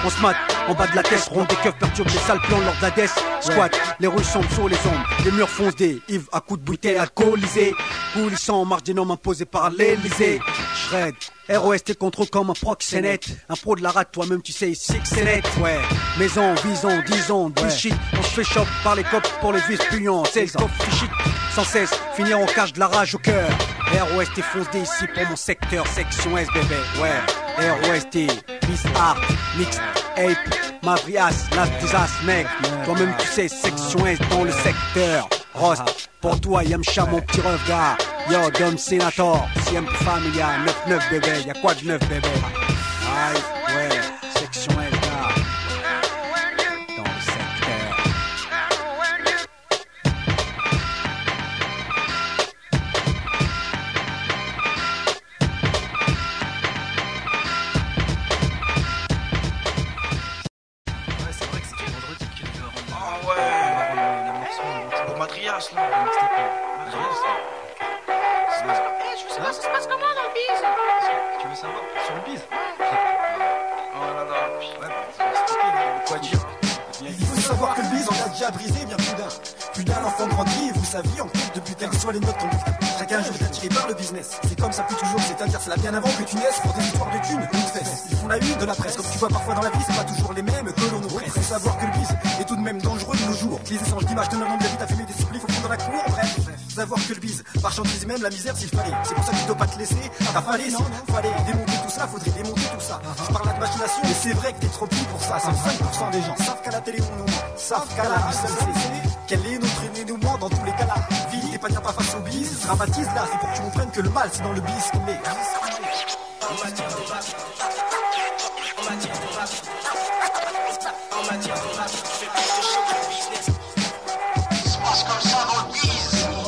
On se mate en bas de la caisse, ronde des keufs perturbent les sales plans lors d'Hadès. Squat, les rues sont sur les ombres, les murs foncent des Yves à coups de bouteille alcoolisée. Coulissant en marge des normes imposées par l'Elysée. Shred, R O S T contrôle comme un proxénète. Un pro de la rate, toi-même tu sais ici que c'est net. Ouais, maison, visant, dix ans, bullshit. On se fait choc par les cops pour les vices puants. C'est le cop fichit, sans cesse, finir en cage de la rage au cœur. R O S T fonce des ici pour mon secteur, section S bébé. Ouais, R O S T, Miss Art, Mix, Ape, Mavrias, Las des As, mec. Toi-même tu sais, section S dans le secteur. Rost, pour toi Yamcha mon petit regard. Yo, Dom Senator, C M P Familia, neuf neuf bébé, y'a quoi de neuf bébé? Aïe, ouais, section S là, dans le secteur. Ouais, c'est vrai que c'était vendredi qu'il devait rendre. Ah ouais, pour Matrias là. Matrias là. Ça se passe comment dans le bise? Tu veux savoir? Sur le bise? Oh là là. Ouais, bah, ça va expliquer, quoi dire? Il faut savoir que le bise, on a déjà brisé bien plus d'un. Plus d'un enfant grandit et vous saviez en coupe de butin. Que soit les notes tombent. Chacun jour est attiré par le business. C'est comme ça plus toujours, c'est-à-dire c'est là bien avant que tu naisses pour des histoires de thunes ou de fesses. Ils font la une de la presse, comme tu vois parfois dans la vie, c'est pas toujours les mêmes que l'on nous presse. Il faut savoir que le bise est tout de même dangereux de nos jours. Les échanges d'images de leur nom de vie, t'as fumé des supplies, faut prendre dans la cour, bref. Savoir que le bise marchandise même la misère s'il fallait. C'est pour ça que tu dois pas te laisser. T'as fallait, non, fallait démonter tout ça, faudrait démonter tout ça. Je parle là de machination, mais c'est vrai que t'es trop petit pour ça. C'est cinq pour cent des gens savent qu'à la télé on nous ment, savent qu'à la vie seul c'est. Quel est notre dénouement dans tous les cas là? Vie, t'es pas bien pas face au bise. Dramatise là, c'est pour que tu comprennes que le mal c'est dans le bise qu'on est. En matière de rap, en matière de rap, en matière de rap, je fais plus de show que le business. Il se passe comme ça dans le bise.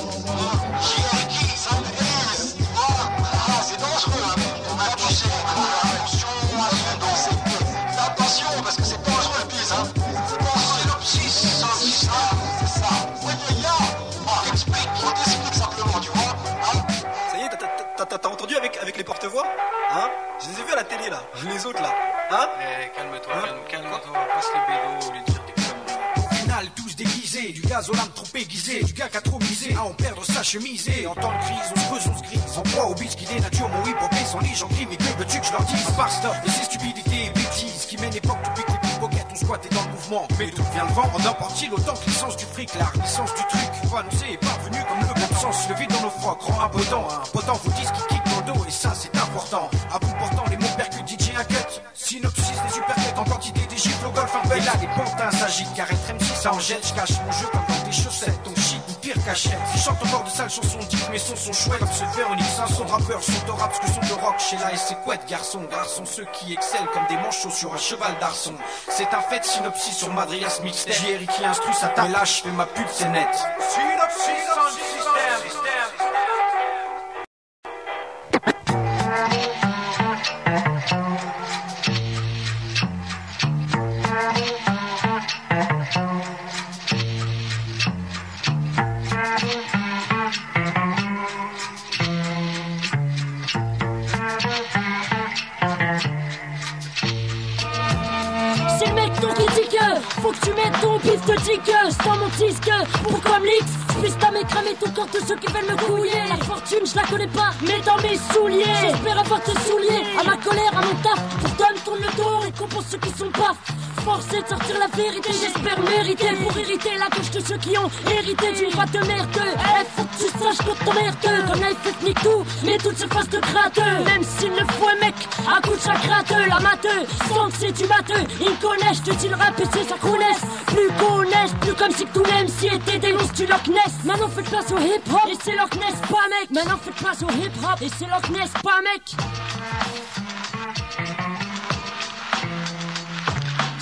C'est dangereux, hein. On a touché, attention, attention, parce que c'est dangereux le bise, hein. Synopsis, synopsis, c'est ça. Ouais, il y a, ah, explique, on t'explique simplement, tu vois, hein. Ça y est, t'as entendu avec, avec les porte-voix? Hein? Je les ai vus à la télé là, les autres là. Hein? Eh, calme-toi, calme, calme-toi, passe les bédos au lieu de dire des conneries. Au final, tous déguisés, du gaz aux lames trop aiguisées, du gars qui a trop misé, à en perdre sa chemise. Et en temps de crise, on se creuse, on se grise. On croit au bis qui dénature mon hip-hop et son lit, j'en crie, mais que veux-tu que je leur dise? À part stop, et ces stupidités et bêtises qui mènent l'époque depuis que les pickpockets ont squatté dans le mouvement. Mais d'où vient le vent? En importe-t-il autant que l'essence du fric, la licence du truc? Faut annoncer est parvenu comme le l'absence, le vide dans nos frocs, rend impotent. Un potent vous disent qui kick dans le dos, et ça c'est important. À bout portant, les mots percutent, D J un cut. Synopsis, des supercuts en quantité, des gifles au golf, un peu. Et là, les pantins s'agitent, car M six ça en jette. Je cache mon jeu comme dans tes chaussettes, ton shit ou pire cachette. Si je chante encore de sales chansons, dis que mes sons sont chouettes. Comme ceux de Véronique Sanson, rappeurs sont au rap, parce que sont de rock. Chez la et c'est couettes, garçons, garçons, ceux qui excellent comme des manchots sur un cheval d'arçon. C'est un fait, synopsis sur Madrias Mixtape. J R I qui instruit sa tape. Mais là, je fais ma pub, c'est net. Synopsis sans système. C'est le mec ton critique, faut que tu mettes ton pif de tique dans mon disque pour comme l'X. Puisse ta cramer ton corps de ceux qui veulent me couiller. La fortune je la connais pas, mais dans mes souliers j'espère avoir tes souliers à ma colère, à mon taf. Pour donne tourne le dos, récompense ceux qui sont pas forcés de sortir la vérité. J'espère mériter pour irriter la gauche de ceux qui ont hérité d'une voix de merdeux. Eh, faut que tu saches que ton merdeux comme la F F nique tout, mais toutes se fassent de gratteux. Même s'il le faut un mec à coup de chaque gratteux. La matheux, sans que c'est du matheux. Ils me connaissent, je te dis le rap et c'est ça qu'on laisse. Plus connaissent, plus comme si que tous les M C étaient des monstres du Loch Ness. Maintenant faites place au hip hop et c'est Loch Ness pas mec. Maintenant faites place au hip hop et c'est Loch Ness pas mec.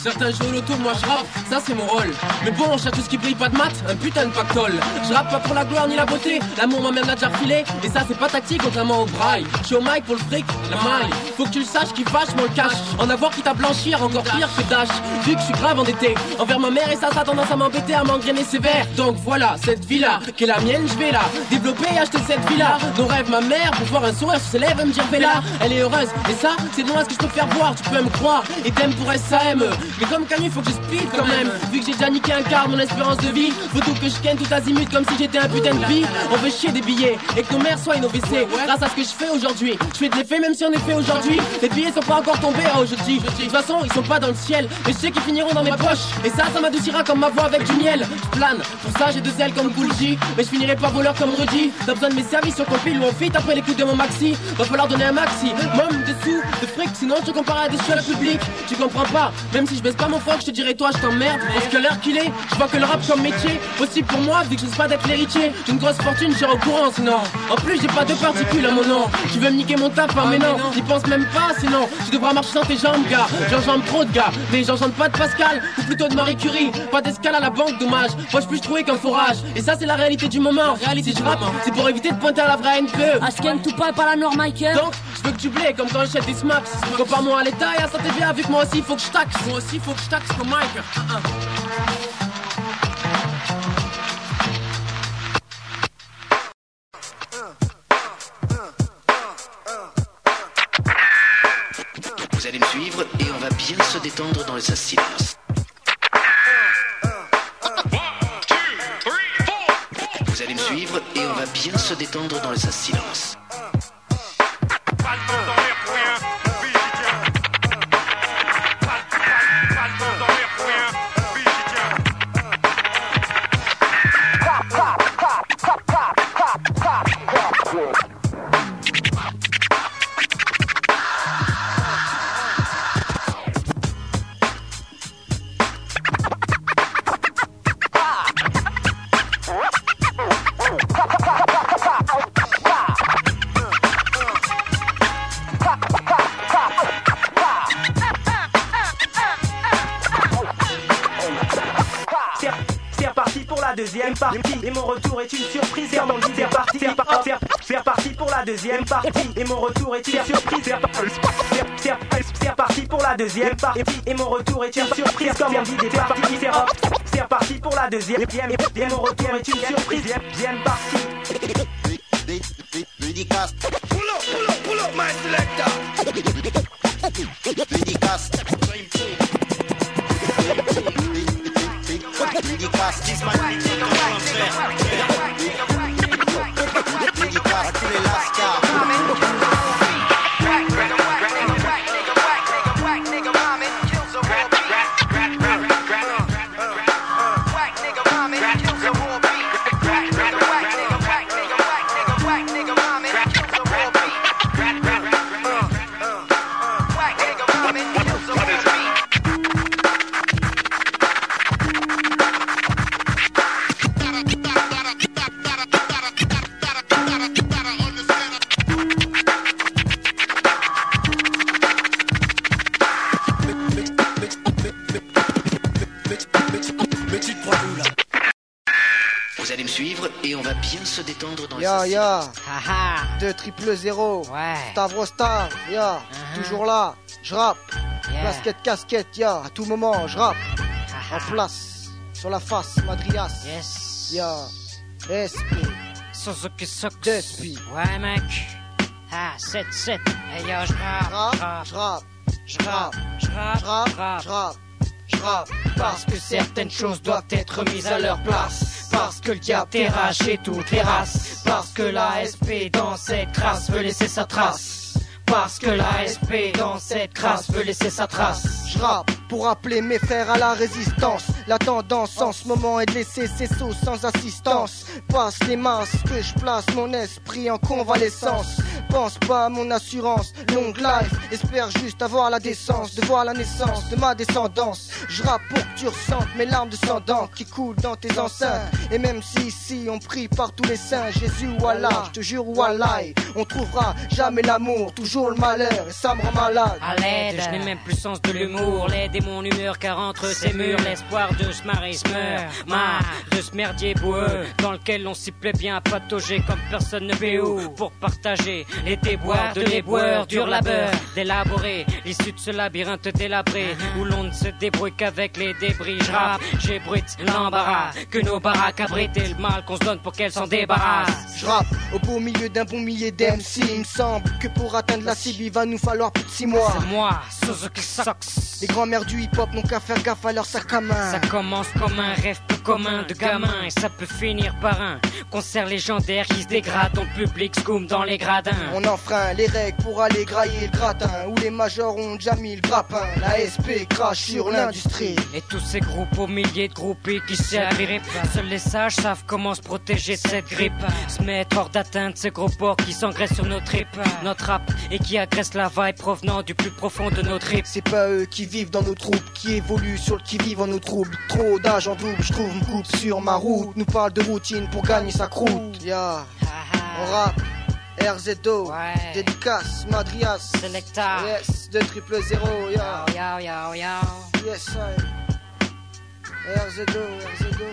Certains jouent au loto, moi je rappe, ça c'est mon rôle. Mais bon, j'ai tout ce qui brille, pas de maths, un putain de pactole. Je rappe pas pour la gloire ni la beauté, l'amour moi-même l'a déjà refilé. Et ça c'est pas tactique, contrairement au braille. Je suis au mic pour le fric, la maille. Faut que tu le saches, qui fâche, moi le cache. En avoir qui t'a blanchir, encore pire que Dash. Vu que je suis grave endetté envers ma mère et ça, ça a tendance à m'embêter, à m'engrainer sévère. Donc voilà, cette vie-là, qui est la mienne, je vais la développer et acheter cette vie-là. Dont rêve ma mère pour voir un sourire sur ses lèvres et me dire Bella, elle est heureuse. Et ça, c'est de loin ce que je peux faire voir, tu peux me croire. Et t'aimes pour S A M. Mais comme Camus, faut que je speed quand même. Vu que j'ai déjà niqué un quart de mon espérance de vie. Faut tout que je ken tout azimut comme si j'étais un putain de vie. On veut chier des billets et que nos mères soient innovées. Grâce à ce que je fais aujourd'hui, je fais de l'effet même si on est fait aujourd'hui. Les billets sont pas encore tombés, oh je dis. De toute façon, ils sont pas dans le ciel. Mais je sais qu'ils finiront dans mes poches. Et ça, ça m'adoucira comme ma voix avec du miel. Je plane, pour ça j'ai deux ailes comme Cool J. Mais je finirai pas voleur comme Rudy. T'as besoin de mes services sur compil ou en fit après les coups de mon maxi. Va falloir donner un maxi, mom, des sous, de fric. Sinon tu compares à des chioles publics. Tu comprends pas, même si je baisse pas mon froc, je te dirai toi je t'emmerde. Parce que l'heure qu'il est, je vois que le rap comme métier. Possible pour moi, vu que je sais pas d'être l'héritier. J'ai une grosse fortune, je suis au courant sinon. En plus j'ai pas de particules à mon nom. Tu veux me niquer mon taf, hein, mais non, t'y penses même pas sinon. Tu devras marcher dans tes jambes gars. J'enjambe trop de gars, mais j'enjambe pas de Pascal. Ou plutôt de Marie Curie. Pas d'escale à la banque, dommage. Moi je peux trouver qu'un forage. Et ça c'est la réalité du moment. Réalité du rap, c'est pour éviter de pointer à la vraie N P E. Asken tout pas par la norme Michael. Donc je veux que tu blés comme quand j'achète des smacks. Compare-moi à l'état et à sa T V A vu que moi aussi faut que je taxe. Moi aussi faut que je taxe comme Mike. uh -uh. Vous allez me suivre et on va bien se détendre dans les assises. Vous allez me suivre et on va bien se détendre dans les assises. Deuxième partie et mon retour est une surprise. C'est parti, c'est parti, c'est reparti pour la deuxième partie et mon retour est une surprise. C'est reparti pour la deuxième partie et mon retour est une surprise. Comme on dit des parties, c'est reparti pour la deuxième et mon retour est une surprise. Deuxième partie. Dédicace. Pull up, pull up, pull up, my selector. Dédicace. Dédicace, dédicace à tous les lascars. Se détendre dans ya, les ya. deux triple zéro. Ouais. Stavro Star, ya. Uh-huh. Toujours là, je rappe. Yeah. Basket, casquette, ya. À tout moment, je rappe. En place, sur la face, Madrias. Yes. Ya. S P. Suzuki Sox. Despi. Ouais, mec. Ah, sept sept. Hey, yo, je rappe. Je rappe. Je rappe. Je rappe. Je rappe. Je rappe. Je rappe. Parce que certaines choses doivent être mises à leur place. Parce que le diable terrasse chez toutes les races. Parce que la S P dans cette crasse veut laisser sa trace. Parce que la S P dans cette crasse veut laisser sa trace. Je rappe pour appeler mes frères à la résistance. La tendance en ce moment est de laisser ses sauts sans assistance. Passe les masses que je place mon esprit en convalescence. Pense pas à mon assurance, long life. Espère juste avoir la décence de voir la naissance de ma descendance. Je rappe pour que tu ressentes mes larmes de sang d'encre qui coulent dans tes enceintes. Et même si ici on prie par tous les saints, Jésus ou Allah, je te jure ou Allah, on trouvera jamais l'amour, toujours le malheur et ça me rend malade. À l'aide, je n'ai même plus sens de l'humour. L'aide est varier mon humeur, car entre ces murs, l'espoir de se marrer se meurt. Marre de ce merdier boueux, dans lequel on s'y plaît bien à patauger comme personne ne peut où. Pour partager les déboires de l'éboueur, dur labeur, d'élaborer l'issue de ce labyrinthe délabré, où l'on ne se débrouille qu'avec les débris. Je rappe, j'ébruite l'embarras, que nos baraques abritent et le mal qu'on se donne pour qu'elles s'en débarrassent. Je rappe au beau milieu d'un bon millier d'M C. Il me semble que pour atteindre la cible, il va nous falloir plus de six mois. C'est moi, Suzuki Sox. Les grands-mères du hip-hop n'ont qu'à faire gaffe à leur sac à main. Ça commence comme un rêve peu commun de gamin, et ça peut finir par un concert légendaire qui se dégrade dans le public, scoum dans les gradins. On enfreint les règles pour aller grailler le gratin, où les majors ont déjà mis le grappin. La S P crache sur l'industrie. Et tous ces groupes aux milliers de groupies qui se agrippent. Seuls les sages savent comment se protéger de cette grippe. Se mettre hors d'atteinte ces gros porcs qui s'engraissent sur nos tripes. Notre rap et qui agresse la vibe provenant du plus profond de nos tripes. C'est pas eux qui vivent dans nos troupes, qui évoluent sur le qui-vive en nos troubles. Trop d'âge en double, je trouve me coupe sur ma route. Nous parle de routine pour gagner sa croûte. Ya, on rappe R Z O, ouais. Dédicace, Madrias, Selecta, yes, deux triple zéro, ya, ya, ya, ya, yes, I, R Z O, R Z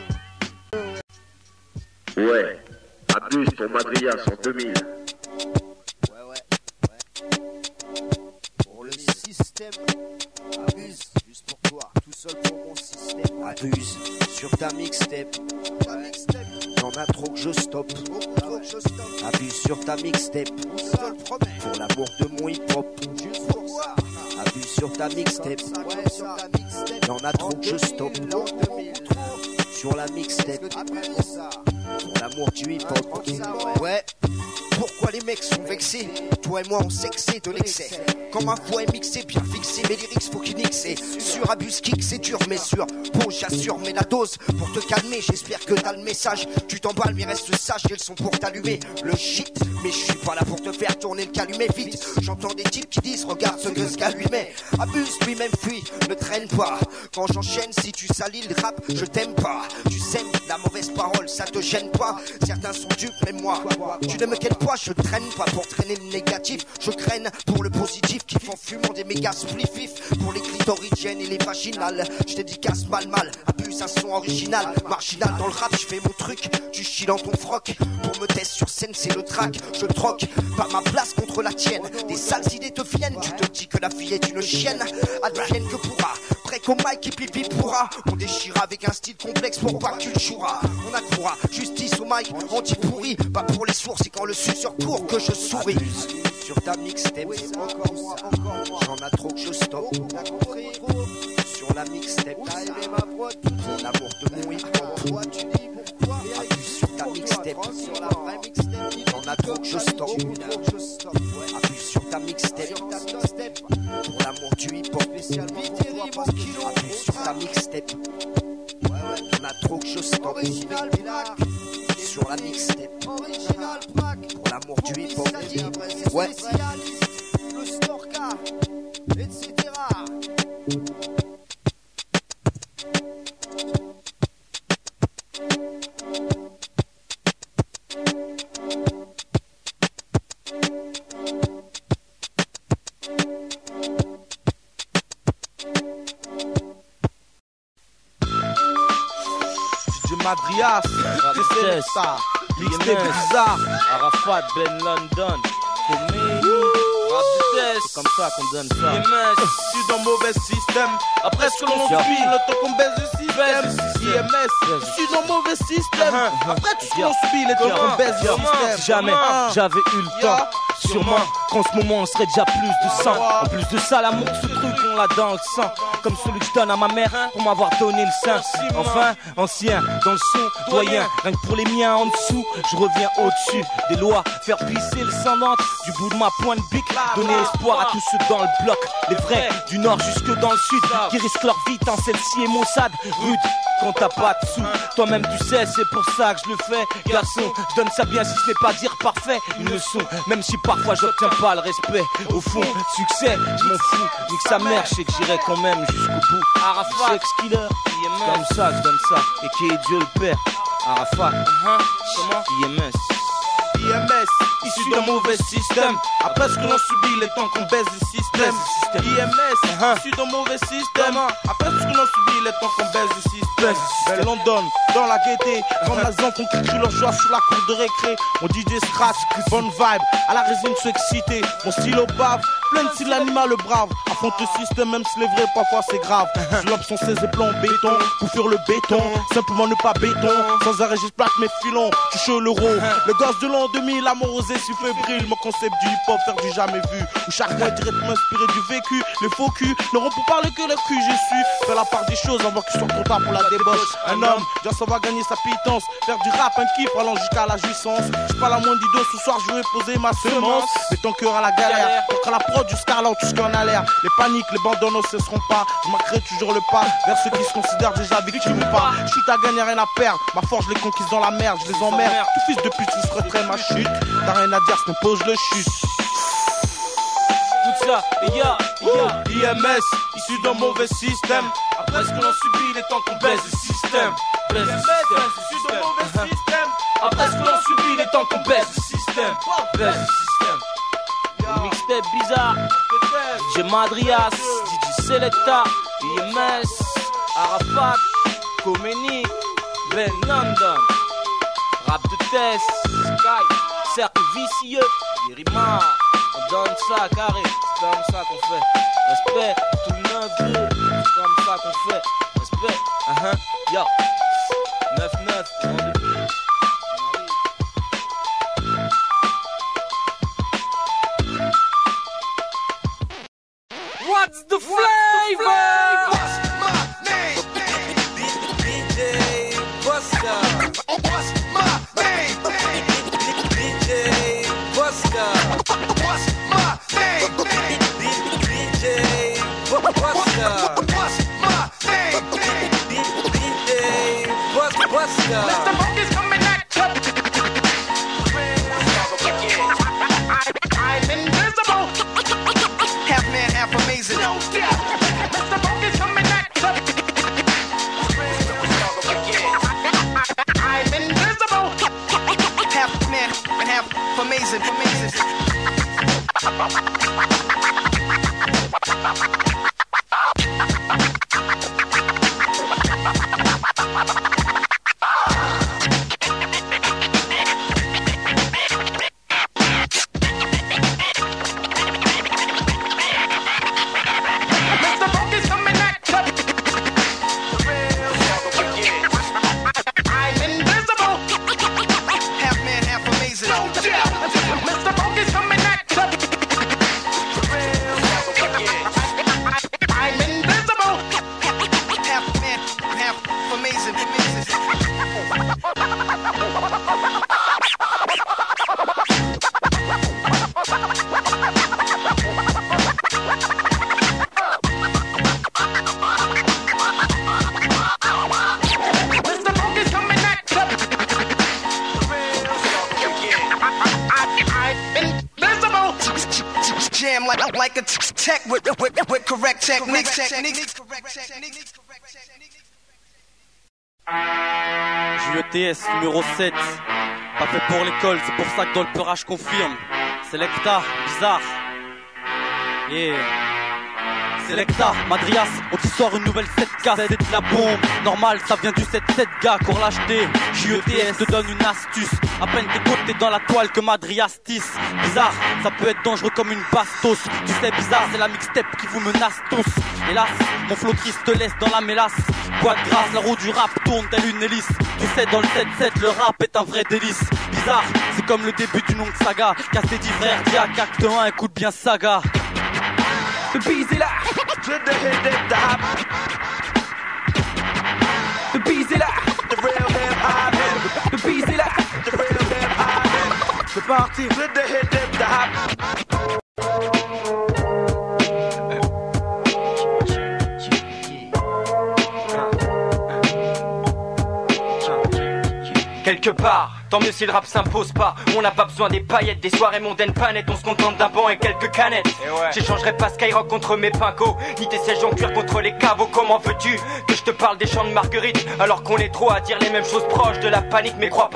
O. Ouais, abuse pour Madrias en deux mille. Ouais, ouais, ouais. Pour le système, abuse, juste pour toi, tout seul pour mon système. Abuse sur ta mixtape. Y'en a trop que je stoppe. Abuse sur ta mixtape. Pour l'amour de mon hip-hop. Abuse sur ta mixtape. Y'en a trop que je stoppe. Sur la mixtape. Pour l'amour du hip-hop. Ouais. Pourquoi les mecs sont vexés? Toi et moi on sait que c'est de l'excès. Quand ma voix est mixée, bien fixée, mes lyrics faut qu'ils nixent. Sur abuse kick c'est dur mais sûr. Bon j'assure mais la dose pour te calmer. J'espère que t'as le message. Tu t'emballes mais reste sage, j'ai le son pour t'allumer. Le shit, mais je suis pas là pour te faire tourner le calumet vite. J'entends des types qui disent regarde ce que ce gars lui met. Abuse lui-même fuit, ne traîne pas. Quand j'enchaîne si tu salis le rap, je t'aime pas. Tu sèmes la mauvaise parole, ça te gêne pas. Certains sont dupes mais moi, tu ne me quel poids. Je traîne pas pour traîner le négatif, je craigne pour le positif qui font fumant des méga spliffifs. Pour les clitoridiennes et les vaginales, je dédicace mal mal, abuse un son original. Marginal dans le rap, je fais mon truc, tu chies dans ton froc. Pour me tester sur scène, c'est le track, je troque pas ma place contre la tienne. Des sales idées te viennent, tu te dis que la fille est une chienne. Advienne que pourra, break au mic et pipi pourra. On déchira avec un style complexe pour pas que tu le joueras. On accroira, justice au mic, anti-pourri. Pas pour les sources, c'est quand le suceur court que je souris. Abuse sur ta mixtape, j'en ai trop que je stoppe. Sur la mixtape, pour l'amour de mon hip-hop. Abuse sur ta mixtape, j'en ai trop que je stoppe. Abuse sur ta mixtape, pour l'amour du hip-hop. Abuse sur ta mixtape, j'en ai trop que je stoppe. Sur la mixtape, pour l'amour du hip-hop. Ouais. Le Storka, et cetera. Madrias, c'est ça. Mixtape bizarre. Arafat, Ben London, c'est comme ça qu'on donne ça. M S, je suis dans mauvais système. Après ce que l'on subit, le temps qu'on baise le système. I M S, je suis dans mauvais système. Après tout ce que l'on subit, le temps qu'on baise le système. Jamais j'avais eu le temps. Sûrement qu'en ce moment on serait déjà plus de sang. En plus de ça, l'amour, ce truc on l'a dans le sang. Comme celui que je donne à ma mère pour m'avoir donné le sein. Enfin, ancien, dans le son, doyen. Rien que pour les miens en dessous, je reviens au-dessus des lois. Faire glisser le sang d'encre du bout de ma pointe bic. Donner espoir à tous ceux dans le bloc. Les vrais, du nord jusque dans le sud, qui risquent leur vie tant celle-ci est maussade. Rude, quand t'as pas de sous, toi-même tu sais, c'est pour ça que je le fais. Garçon, je donne ça bien si ce n'est pas dire parfait. Une leçon, même si parfois j'obtiens pas le respect. Au fond, succès, je m'en fous. Nique sa mère, je sais que j'irai quand même jusqu'au bout. Arafat, Sex Killer, comme ça, je donne ça. Et qui est Dieu le Père. Arafat, uh-huh. Comment I M S. I M S, issus d'un mauvais système. Après ce que l'on subit, les temps qu'on baisse le système. I M S, issus d'un mauvais système. Après ce que l'on subit, les temps qu'on baisse le système. Ben London, dans la gaieté, comme la zone qu'on culture leur joie sous la cour de récré. Mon D J scratch, bonne vibe, à la résine se exciter. Mon stylo bave, plein de style l'animal brave. Affronte le système, même si les vrais parfois c'est grave. Je l'option ses éplons en béton, pour faire le béton. Simplement ne pas béton, sans arrêt juste plaque mes filons. Tu chaud l'euro, le gosse de l'an deux mille, l'amour osé si fébrile. Mon concept du hip hop, faire du jamais vu. Où chaque mois est directement inspiré du vécu. Les faux culs n'auront pour parler que le cul, j'ai su. Faire la part des choses avant qu'ils soient comptables pour la débauche. Un homme, déjà ça va gagner sa pitance. Faire du rap, un kiff allant jusqu'à la jouissance. J'suis pas la moindre d'idole, ce soir je vais poser ma semence. Mets ton cœur à la galère, donc à la prod jusqu'à là où tout ce qu'on a l'air. Les paniques, les bandes ne cesseront pas. Je marquerai toujours le pas vers ceux qui se considèrent déjà victimes ou pas. Chute à gagner, rien à perdre. Ma force, je les conquise dans la merde, je les emmerde. Tout fils de pute, tu se retrait ma chute. T'as rien à dire, ce qu'on pose le chute. Tout ça, et ya, ya, I M S, issu d'un mauvais système. Après ce que l'on subit, il est temps qu'on baisse le système. Baisse le système, issu d'un mauvais système. Après ce que l'on subit, il est temps qu'on baisse le système. Baisse le système. Mixtape bizarre, D J Madrias, D J Selecta, I M S, Arafat, Khomeini, Ben London, rap de test, Sky, cercle vicieux, Yerima, on donne ça carré, c'est comme ça qu'on fait, respect, tout le neuf deux, c'est comme ça qu'on fait, respect, uh-huh, yo, neuf neuf, on est What's the flavor? What's my name? D J Busta. What's my name? D J Busta. What's my name? D J Busta. What's my name? D J Busta. Let the monkeys come in that club. I'm invisible. Half man, half amazing. No doubt. Mister Monkey's coming at the I'm invisible. Half man and half amazing. Amazing. Like a tech with, with, with correct techniques. J E T S numéro sept. Pas fait pour l'école, c'est pour ça que dans le peurage confirme. Selecta, bizarre. Yeah. Selecta, Madrias, on t'y sort une nouvelle sept K. C'est de la bombe, normal, ça vient du sept sept gars qu'on l'a acheté. J E T S te donne une astuce. À peine t'es côté dans la toile que Madrias tisse. Bizarre, ça peut être dangereux comme une bastos. Tu sais, bizarre, c'est la mixtape qui vous menace tous. Hélas, mon flow triste te laisse dans la mélasse. Quoi de grâce, la roue du rap tourne telle une hélice. Tu sais, dans le sept sept, le rap est un vrai délice. Bizarre, c'est comme le début d'une longue saga. Cassé dix frères, Diak, acte un, écoute bien saga. The bees est là. The bees est là. The real hip hop. The bees est là. The real hip hop. C'est parti. With the hip hip hop. Quelque part, tant mieux si le rap s'impose pas. On n'a pas besoin des paillettes, des soirées mondaines panettes. On se contente d'un banc et quelques canettes. Ouais. J'échangerai pas Skyrock contre mes pincos, ni tes sièges en cuir contre les caveaux. Comment veux-tu que je te parle des champs de marguerite alors qu'on est trop à dire les mêmes choses proches de la panique? Mais crois pas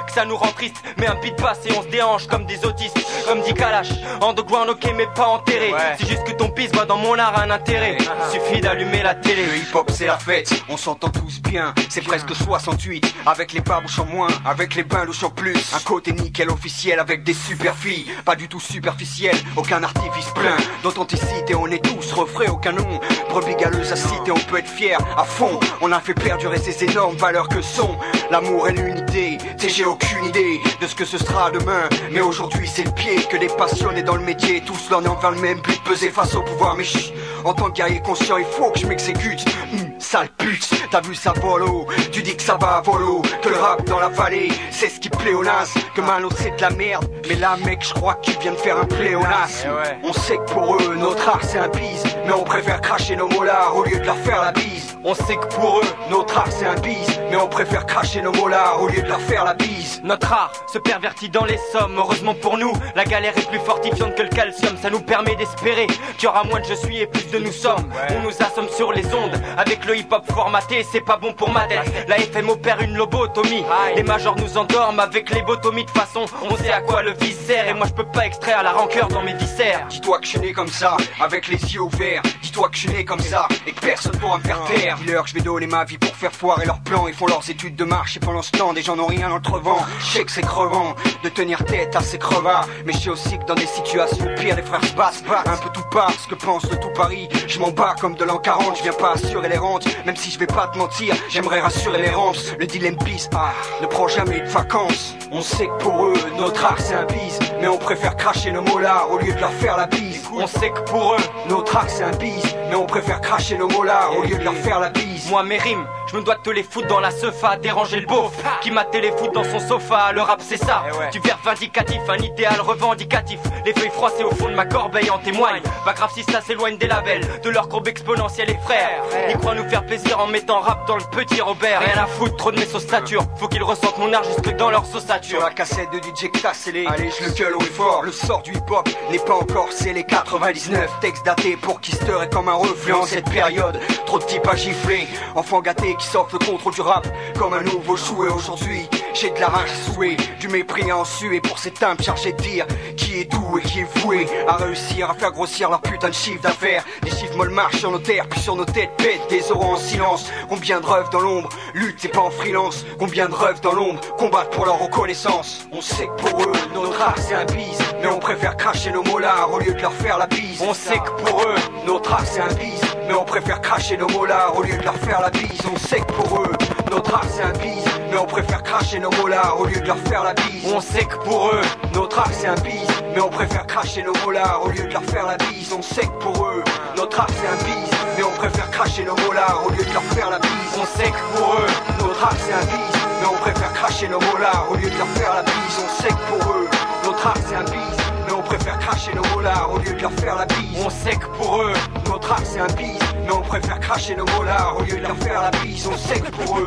que ça nous rend triste. Mais un beat passe et on se déhanche comme des autistes. Comme dit Kalash, underground ok mais pas enterré. Ouais. C'est juste que ton pisse voit dans mon art un intérêt. uh-huh. Suffit d'allumer la télé. Le hip-hop c'est la fête, on s'entend tous bien. C'est presque soixante-huit, avec les babouches en moins, avec les bains louches en plus. Un côté nickel officiel avec des super filles, pas du tout superficiel, aucun artifice plein d'authenticité. On est tous refrais au canon, brebis galeuse à citer. On peut être fier à fond, on a fait perdurer ces énormes valeurs que sont l'amour et l'unité. T'sais j'ai aucune idée de ce que ce sera demain, mais aujourd'hui c'est le pied que des passionnés dans le métier. Tous l'en envers le même but, peser face au pouvoir. Mais chut, en tant que guerrier conscient il faut que je m'exécute. Hum, sale pute, t'as vu ça volo, tu dis que ça va à volo, que le rap dans la vallée c'est ce qui plaît aux nas, que Malo c'est de la merde. Mais là mec je crois que tu viens de faire un pléonasme. eh ouais. On sait que pour eux notre art c'est un bise, mais on préfère cracher nos molars au lieu de leur faire la bise. On sait que pour eux notre art c'est un bise, mais on préfère cracher nos molars au lieu de leur faire la bise. Notre art se pervertit dans les sommes. Heureusement pour nous, la galère est plus fortifiante que le calcium. Ça nous permet d'espérer qu'il y aura moins de je suis et plus de nous sommes. ouais. On nous assomme sur les ondes avec le hip-hop formaté, c'est pas bon pour ma tête. La F M opère une lobotomie, les majors nous endorment avec les botomies. De façon, on sait à quoi le vice sert, et moi je peux pas extraire la rancœur dans mes viscères. Dis-toi que je suis né comme ça, avec les yeux ouverts. Dis-toi que je suis né comme ça, et que personne pourra me faire taire. Dis-leur que je vais donner ma vie pour faire foirer leurs plans. Ils font leurs études de marche et pendant ce temps des gens n'ont rien entrevent. Je sais que c'est crevant de tenir tête à ces crevards, mais je sais aussi que dans des situations pires les frères se battent. Un peu tout part, ce que pense le tout Paris. Je m'en bats comme de l'an quarante, je viens pas assurer les rentes. Même si je vais pas te mentir, j'aimerais rassurer les ramps. Le dilemme bis, ah, ne prend jamais de vacances. On sait que pour eux, notre art c'est un bise, mais on préfère cracher nos molars au lieu de leur faire la bise. On sait que pour eux, notre art c'est un bise, mais on préfère cracher nos molars au lieu de leur faire la bise. Moi mes rimes, je me dois de te les foutre dans la sofa, déranger le beauf qui m'a téléfoot dans son sofa. Le rap c'est ça, ouais. Du verbe vindicatif, un idéal revendicatif. Les feuilles froissées au fond de ma corbeille en témoignent. Pas grave si ça s'éloigne des labels, de leur courbe exponentielle et frères. Ils croient nous faire plaisir en mettant rap dans le petit Robert. Rien à foutre, trop de mes sauce-statures, faut qu'ils ressentent mon art jusque dans leur sauce-stature. Sur la cassette de D J que t'as scellé, allez je le gueule au fort. Le sort du hip-hop n'est pas encore scellé. Quatre-vingt-dix-neuf, texte daté pour Kister est comme un reflet en cette période. Trop de types à gifler, enfant gâté qui sortent le contrôle du rap comme un nouveau jouet. Aujourd'hui j'ai de la rage souhait, du mépris à en suer pour ces timbres chargés de dire qui est doux et qui est voué à réussir à faire grossir leur putain de chiffre d'affaires. Des chiffres molles marchent sur nos terres puis sur nos têtes pètent des euros en silence. Combien de rêves dans l'ombre, lutte c'est pas en freelance. Combien de rêves dans l'ombre, combattent pour leur reconnaissance. On sait que pour eux, notre art c'est un bise, mais on préfère cracher nos molars au lieu de leur faire la bise. On sait que pour eux, notre art c'est un bise, mais on préfère cracher nos molars au lieu de leur faire la bise. On sait que pour eux, notre art c'est un bise, mais on préfère cracher nos molars au lieu de leur faire la bise. On sait que pour eux, notre art c'est un bise, mais on préfère cracher nos molars au lieu de leur faire la bise. On sait que pour eux, notre art c'est un bise, mais on préfère cracher nos molars au lieu de leur faire la bise. On sait que pour eux, notre art c'est un bise, mais on préfère cracher nos molars au lieu de leur faire la bise. On sait que pour eux, notre art c'est un bise, mais on préfère cracher nos molars au lieu de leur faire la bise. On sait que pour eux, notre art c'est un bise, mais on préfère cracher nos molars au lieu de leur faire la bise. On sait que pour eux,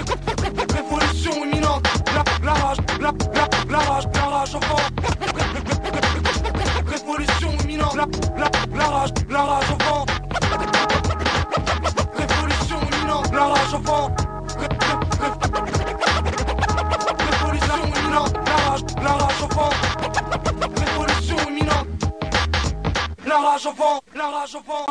révolution imminente, la, la rage, la, la, la rage, la rage au vent. Révolution imminente, la, la, la rage, la rage au vent. Révolution imminente, la rage au vent. Révolution imminente, la rage, la rage au vent. Révolution imminente, la rage au vent, la rage au vent.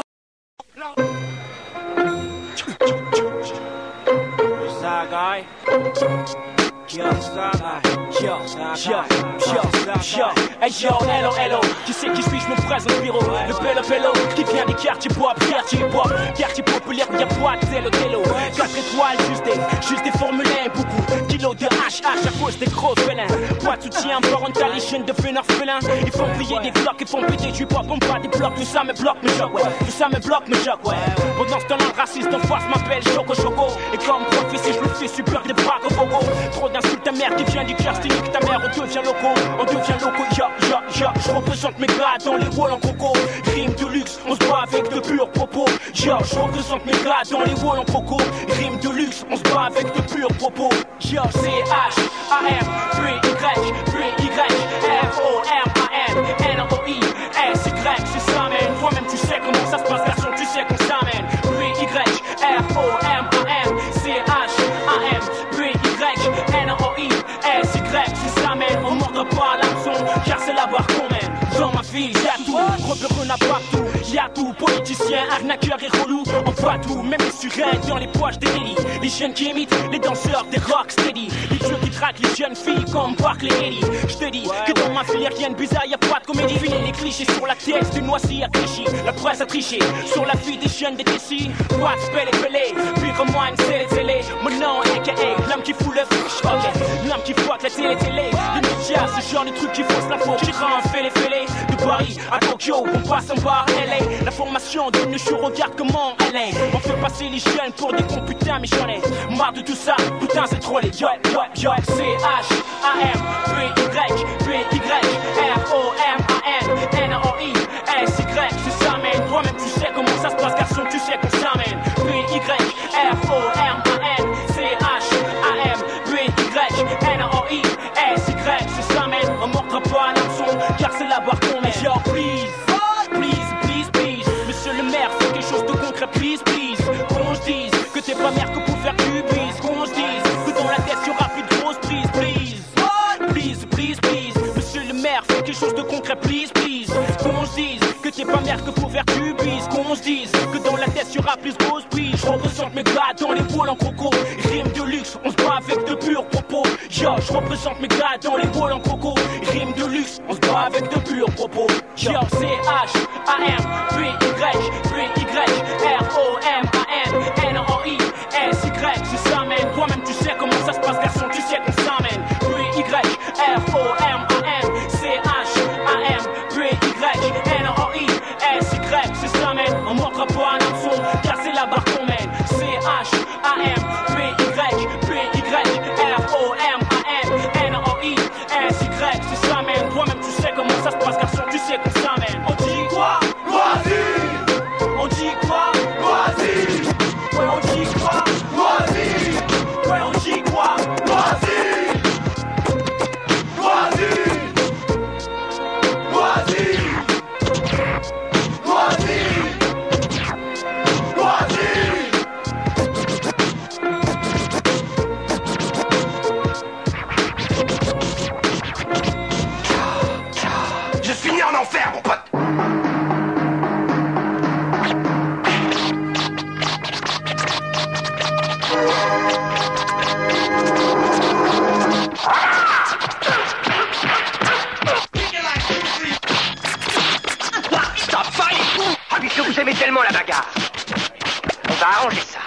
Side guy. Yo, yo, yo, yo, yo, hey yo, hello, hello. Qui c'est qui suis-je, me présente bureau. Le bello, bello, qui vient des quartiers pop, quartier pop, quartier populaire, y'a pas de télo, télo. Quatre étoiles, juste des, juste des formulaires, beaucoup. Kilos de H H à cause des gros félins. Pas de soutien, parentalation de feneurs félins. Ils font plier des blocs, ils font péter du pop, on pas des blocs. Tout ça me bloque, me choque, ouais. Tout ça me bloque, me choque, ouais. Pendant ce temps-là, raciste en face m'appelle Choco Choco. Et comme prophétie, je le fais super des bras au fogo. Trop d'insultes, ta mère qui vient du cœur, c'est nique ta mère, on devient loco, on devient loco, ya, ya, ya. Je représente mes gars dans les walls en coco. Rime de luxe, on se bat avec de purs propos. Ya, je représente mes gars dans les walls en coco. Rime de luxe, on se bat avec de purs propos. Ya, C H A M, P Y, P Y, F O M A N, N O I, S Y, c'est ça, man. Toi-même, tu sais comment ça se passe, version, tu sais qu'on s'amène. P Y, F O M A N, C H A M, P Y, N O I, S Y, ça mène. On mordra pas à l'hameçon, car c'est la barre qu'on mène. Dans ma ville, y'a tout, repère n'a pas tout. Y'a tout, politiciens, arnaqueurs et relous. On voit tout, même les surettes dans les poches des délits. Les jeunes qui imitent les danseurs des rocksteady. Les vieux qui traquent les jeunes filles comme Barclay Eddy. J'te dis que dans ma filière rien de bizarre, y'a pas de comédie. Fini les clichés sur la tête du noisy à Clichy. La presse a triché sur la vie des jeunes des Tessis. What spell et pelé, pyromane c'est les télés. Mon nom aka l'homme qui fout le fiche. Ok, l'homme qui fuck la télé télé. Les médias, ce genre de trucs qui faussent la faute. Qui rend fêlé fêlé. De Paris à Tokyo, on passe en bar L A. La formation de nos jours, regarde comment elle est. On fait passer les jeunes pour des cons, putain, mais j'en ai marre de tout ça, putain, c'est trop les yo, yo, yo. C H A M P Y P Y R O M A N N O I S Y, c'est ça, man. Toi-même, tu sais comment ça se passe, garçon, tu sais qu'on s'amène. P Y R O M A N C H A M P Y N O I S Y, c'est ça, man. On mordra pas à l'hameçon, car c'est la barre qu'on met. Genre, please, please, please, please. Monsieur le maire, fais quelque chose de concret, please, please. Qu'on se dise que t'es pas maire que pour faire du bise. Qu'on se dise que dans la tête y'aura plus de grosses prises, please. Please, please, please. Monsieur le maire, fais quelque chose de concret, please, please. Qu'on se dise que t'es pas maire que pour faire du bise. Qu'on se dise que dans la tête y'aura plus de grosses prises. Je représente mes gars dans les voiles en coco. Rime de luxe, on se bat avec de purs propos. Yo, je représente mes gars dans les voiles en coco. Rime de luxe, on se bat avec de purs propos. Yo, C H A M P Y P Y R O M A N N O I S Y, c'est ça, man. Toi-même, tu sais comment ça se passe, garçon, tu sais qu'on s'amène. P Y R O M A N C H A M P Y N O I S Y, c'est ça, man. On mordra pas un hameçon, car c'est la barre qu'on mène. C H A M P Y P Y R O M A N N O I S Y, c'est ça, man. Toi-même, tu sais comment ça se passe, garçon, tu sais qu'on s'amène. On dit quoi? Loisir. On dit quoi? Loisir. Ouais, on dit quoi? Loisir. Ouais, on dit quoi? Loisir. Loisir. Loisir. Loisir. Loisir. Je suis né en enfer, mon pote. Ah, puisque vous aimez tellement la bagarre, on va arranger ça.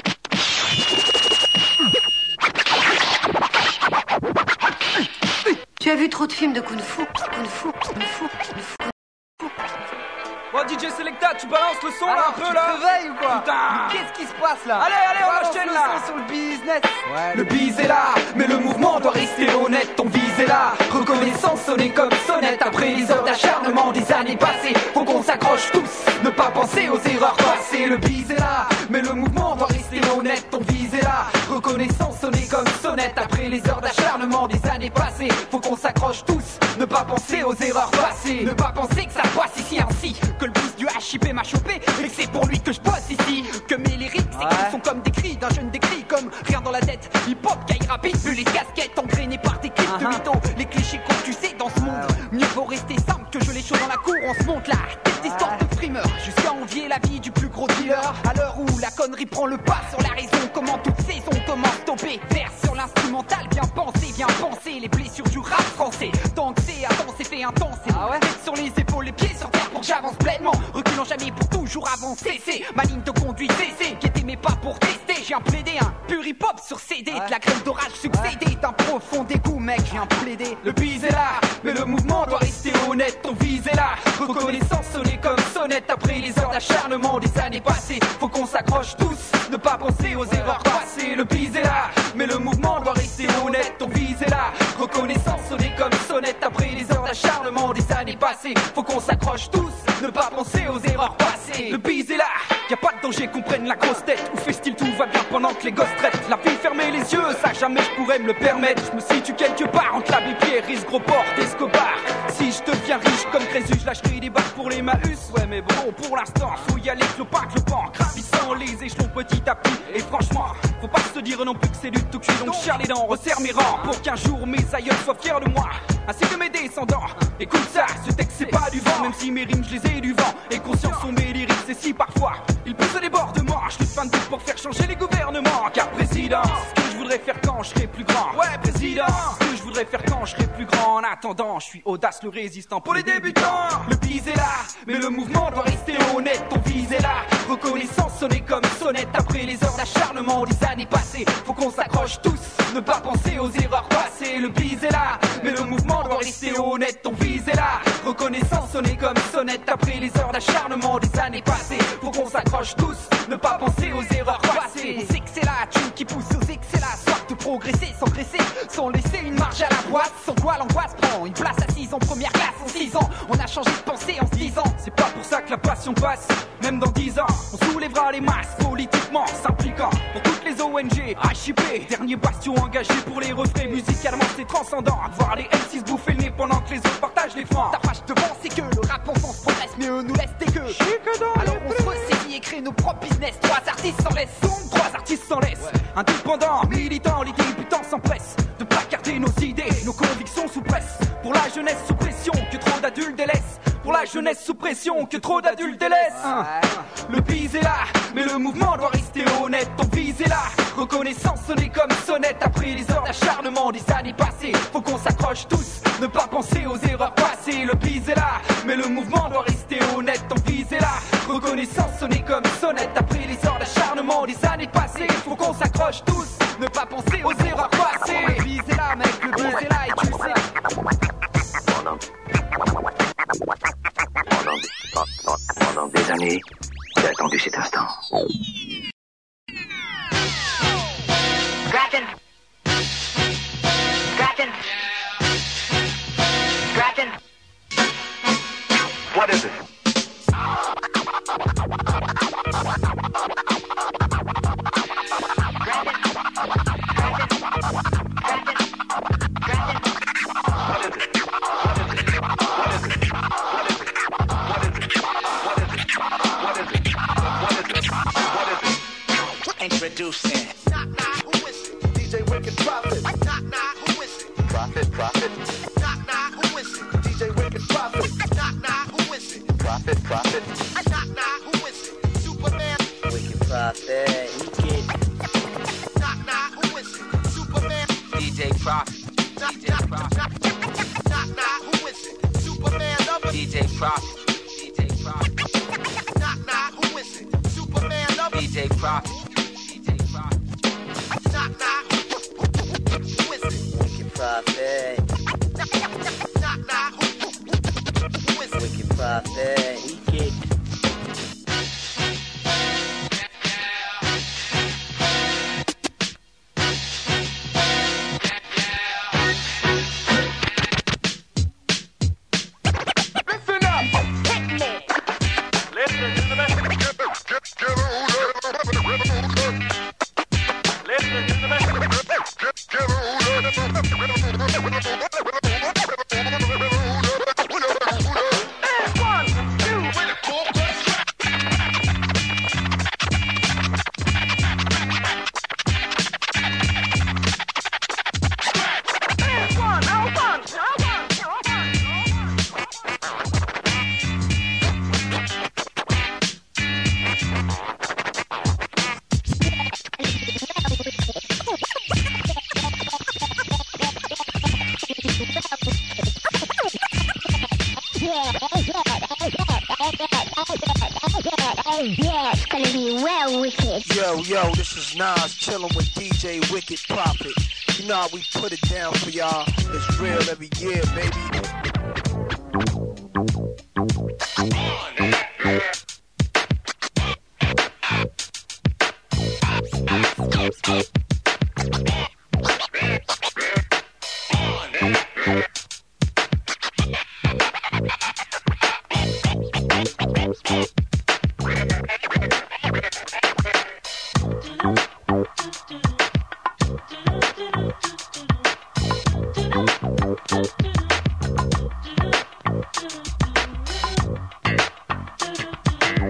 Tu as vu trop de films de kung-fu, kung-fu, kung-fu, kung-fu. Bon, D J Selecta, tu balances le son là un peu là. Tu te réveilles ou quoi? Putain. Qu'est-ce qui se passe là? Allez, allez, on Balance enchaîne le là. son sur le business. Ouais. Le bise est là, mais le mouvement doit rester honnête. Ton vise est là, reconnaissance sonner comme sonnette. Après les heures d'acharnement des années passées, faut qu'on s'accroche tous, ne pas penser aux erreurs passées. Le bise est là, mais le mouvement doit rester honnête. Ton vise est là, reconnaissance sonner comme sonnette. Après les heures d'acharnement des années passées, faut qu'on s'accroche tous, ne pas penser aux erreurs passées. Ne pas penser que ça passe ici ainsi, que le boost du H I P m'a chopé et que c'est pour lui que je bosse ici. Que mes lyrics s'écrivent sont comme des cris d'un jeune décrit, comme rien dans la tête. Hip-hop, caille rapide, vu les casquettes engrainées par des clips de mythos. Les clichés qu'on tu sais dans ce monde, mieux vaut rester simple que je les chaud dans la cour. On se monte là, des histoires de frimeurs, jusqu'à envier la vie du plus gros dealer. À l'heure où la connerie prend le pas sur la raison, comment toute saison, comment stopper. Vers sur l'instrumental, bien pensé, bien pensé. Les blessures du rap français, tant que c'est attends, c'est fait intense. Ah ouais. Tête sur les épaules, les pieds sur terre pour que j'avance pleinement. Reculant jamais pour toujours avancer. C'est ma ligne de conduite, C C, qui était mes pas pour tester. J'ai un plaidé, un pur hip-hop sur C D. De la grève d'orage succédée, d'un profond dégoût, mec, j'ai un plaidé. Le bise est là, mais le mouvement doit rester honnête. Ton vise est là, reconnaissance sonner comme sonnette. Après les heures d'acharnement des années passées, faut qu'on s'accroche tous, ne pas penser aux erreurs passées. Le bise est là, mais le mouvement doit rester honnête. Ton vise est là, reconnaissance sonner comme sonnette. Après les heures d'acharnement des années passées, faut qu'on s'accroche tous, ne pas penser aux erreurs passées. Le bise est là, y a pas de danger qu'on prenne la grosse tête. Ou fait-il tout va bien pendant que les gosses traitent. La vie fermer les yeux, ça jamais je pourrais me le permettre. Je me situe quelque part entre la Pierre et ce gros port d'Escobar. Si je deviens riche comme Crésus, je lâcherai des barres pour les Mahus. Ouais mais bon, pour l'instant, faut y aller clopin, clopin, gravissant les échelons petit à petit. Et franchement, faut pas se dire non plus que c'est du tout cuit, donc serre les dents, resserre mes rangs pour qu'un jour mes aïeux soient fiers de moi, ainsi que mes descendants. Écoute ça, ce texte c'est pas du vent, même si mes rimes je les ai du vent. Et conscience sont mes lyriques, et si parfois ils poussent les débordements, je suis fan de pour faire changer les gouvernements. Car président, ce que je voudrais faire quand je serai plus grand. Ouais président, ce que je voudrais faire quand je serai plus grand. En attendant, je suis audace, le résistant pour les débutants. Le bise est là, mais le mouvement doit rester honnête. Ton vise est là, reconnaissance sonner comme sonnette. Après les heures d'acharnement des années passées, faut qu'on s'accroche tous, ne pas penser aux erreurs passées. Le bise est là, mais le mouvement doit rester honnête. Ton vise est là, reconnaissance sonner comme sonnette. Après les heures d'acharnement des années passées, faut qu'on s'accroche tous, ne pas penser aux erreurs passées. On sait que c'est la thune qui pousse aux excès, la soif de progresser sans graisser, sans laisser une marge à la boîte. Sans quoi l'angoisse prend une place assise en première classe. En six ans, on a changé de pensée en se disant, c'est pas pour ça que la passion passe. Même dans dix ans, on soulèvera les masses politiquement s'impliquant pour toutes les O N G, H I P, dernier bastion engagé pour les refrains. Musicalement c'est transcendant, voir les M six bouffer le nez pendant que les autres partagent les francs. Ta vache devant c'est que le rap en France progresse, mais eux nous laissent des queues. Alors on se ressaisit et crée nos propres business. Trois artistes s'en laissent, sont trois artistes s'en laissent. Indépendants, militants, les débutants s'empressent de placarder nos idées, nos convictions sous presse. Pour la jeunesse sous pression, que trop d'adultes délaissent. Pour la jeunesse sous pression, que trop d'adultes délaissent. Hein. Le bise est là, mais le mouvement doit rester honnête. Ton bise est là, reconnaissance sonner comme sonnette. Après les heures d'acharnement des années passées, faut qu'on s'accroche tous, ne pas penser aux erreurs passées. Le bise est là, mais le mouvement doit rester honnête. Ton bise est là, reconnaissance sonner comme sonnette. Après les heures d'acharnement des années passées, faut qu'on s'accroche tous, ne pas penser aux erreurs passées. Le bise est là, mec, le bise est là et tu le sais. Pendant, pendant des années, j'ai attendu cet instant. Scratching. Scratching. Scratching. What is it? Introducing Knock, knock, who is it? D J Wicked Prophet. Knock, knock, who is it? Prophet, Prophet, Knock, knock, who is it? D J Wicked Prophet. Knock, knock, who is it? Prophet, Prophet, Knock, knock, who is it? Superman. Wicked Prophet, Wicked. Knock, knock, who is it? Superman. D J Prophet, Knock, knock, knock, knock, knock, who is it? Superman lover. D J Prophet, D J Prophet, Knock, knock, who is it? Superman lover. D J Prophet, D J Prophet, Knock, knock, who is it? Wicked Prophet, Knock, knock, who is it? Wicked Prophet, Wicked. Yeah, it's gonna be well wicked. Yo, yo, this is Nas chillin' with D J Wicked Prophet. You know how we put it down for y'all. It's real every year, baby.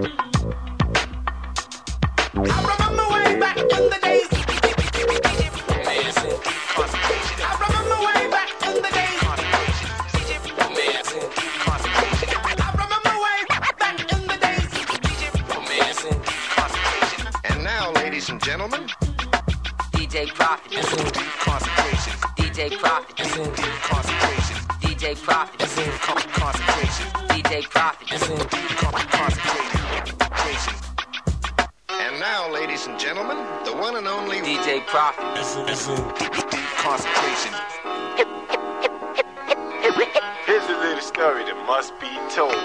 I remember way back in the days. gentlemen. D J Profit. Concentration. D J Profit. Concentration. D J Profit. Concentration. D J Profit. Concentration. And now, ladies and gentlemen, the one and only D J Profit. Concentration. Here's a little story that must be told.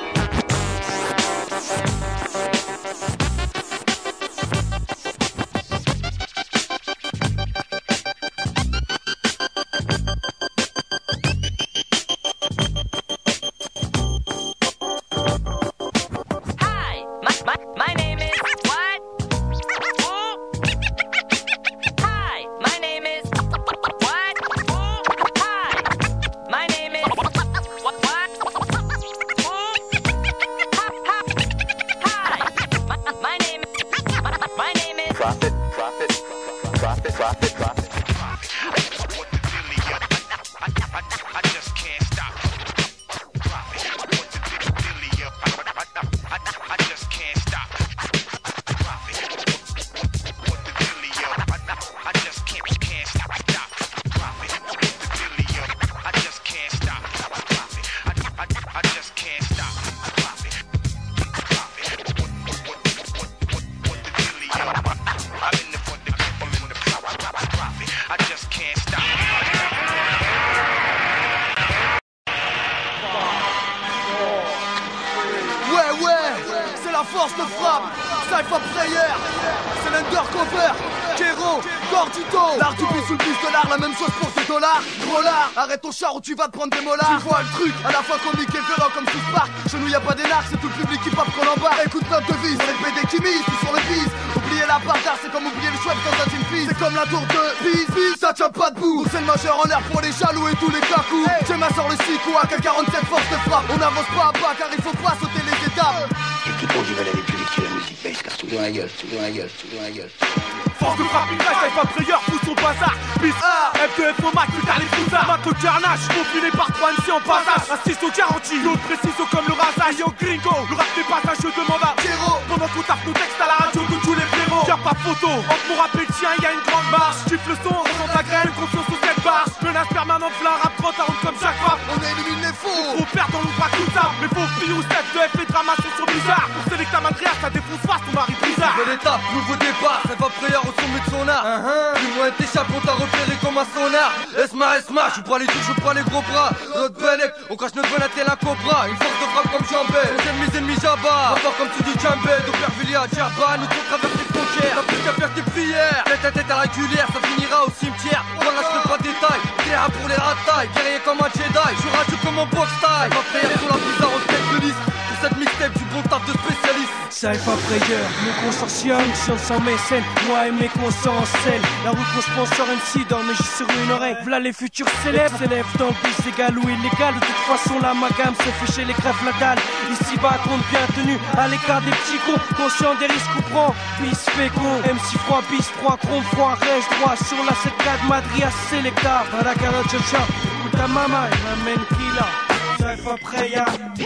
Arrête ton char ou tu vas te prendre des mollards. Tu vois le truc, à la fois comique et violent comme sous Spark. Chez nous y'a pas des narcs, c'est tout le public qui pop qu'on embarque. Écoute notre devise, on est P D qui mise, tout sur le bise. Oublier la bâtard, c'est comme oublier le chouette dans un team piece. C'est comme la tour de bise, bise, ça tient pas debout. C'est le majeur en l'air pour les jaloux et tous les cacous. Hey. J'ai ma sort le sicou à K quarante-sept force de frappe. On avance pas à pas car il faut pas sauter les étapes. Et qui compte, ils veulent aller plus vite que la musique bass, car c'est tout dans la gueule, tout dans la gueule, tout dans la gueule. Force de frappe, une crash, pas prieur, pousse son bazar. Bis A, F deux F au max, putain les foutards. Mat au carnage, confiné par trois M C en passage. Assiste au garantie, l'autre précision comme le rasage. Yo gringo, le rap n'est pas un jeu de mandat. Zéro, pendant qu'on tape nos textes à la radio de tous les frérots. Y'a pas photo, entre mon rap et le tien, y'a une grande marche. Kiffe le son, ressent ta graine, confiance aux sept barres. Menace permanente, plein rap trente à comme chaque frappe. On élimine les faux, faut perdre dans l'ombre tout ça. Mais faux filles ou step de F et drama sont bizarres. Pour sélecta matriarche, ça défonce face, ton mari bizarre. Nouvelle étape, nouveau départ, ça va prière au sommet de son art. Uh-huh. Plus loin t'échappes, on t'a repéré comme un sonar. Esma, Esma, je prends les trucs, je prends les gros bras. Notre Benek, on crache notre bonne tel un cobra. Une force de frappe comme Jambé, on aime mes ennemis Jabba. Rapport comme tu dis Jambé, d'Aubervilliers à Djerba. Nous on traverse les frontières, t'as plus qu'à faire tes prières. Tête à tête à la régulière, ça finira au cimetière. On lâche pas de détails, terrain pour les ratailles. Guerrier comme un Jedi, je rage comme un box style. Ma prière sur la bizarre en tête de liste. Pour cette mixtape, du bon taf de spécialiste. Cypher Prayer, mon consortium, chante sans mécène, moi et mes consorts en scène. La route mon sponsor M C dorme mais j'suis sur une oreille. V'là les futurs célèbres, s'élèvent dans le bis égal ou illégal. De toute façon l'amalgame se fait chez les crèves la dalle. Ici bas compte bien tenu, à l'écart des petits cons. Conscient des risques qu'on prend, bis fécond. M C froid, bis froid, cron froid, rêche droit. Sur la sept quatre Madria Selecta. À la carotte cha écoute ta maman et la même qui là. Cypher Prayer.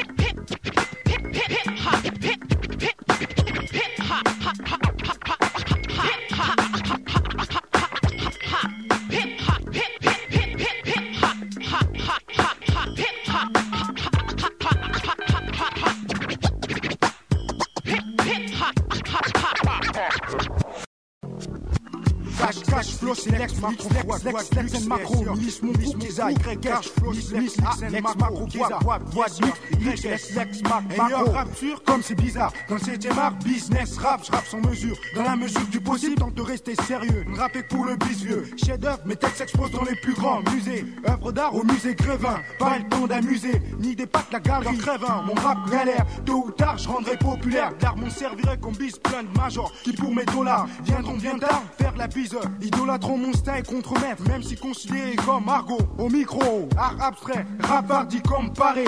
Cash, cash, flow, c'est l'ex, macro, lex, lex, lex, and macro, miss, mon bouc, Keza, Y, cash, flow, lex, lex, macro, Keza, boîte, lex, lex, lex, macro, rapture, comme c'est bizarre, dans le septième art, business, rap, j'rappe sans mesure, dans la mesure du possible, tente de rester sérieux, rapper pour le bis vieux, chef d'œuvre, mes textes s'exposent dans les plus grands musées, œuvre d'art au musée Grévin, pas le temps d'amuser, ni des pattes la galerie, Grévin, mon rap galère, tôt ou tard, je rendrai populaire, l'art m'en servirait comme bis, plein de majors, qui pour mes dollars, viendront bien tard, faire la bise, idolâtrons mon style contre-maître, même si considéré comme argot. Au micro, art abstrait, rap hardi comme paré. Quitte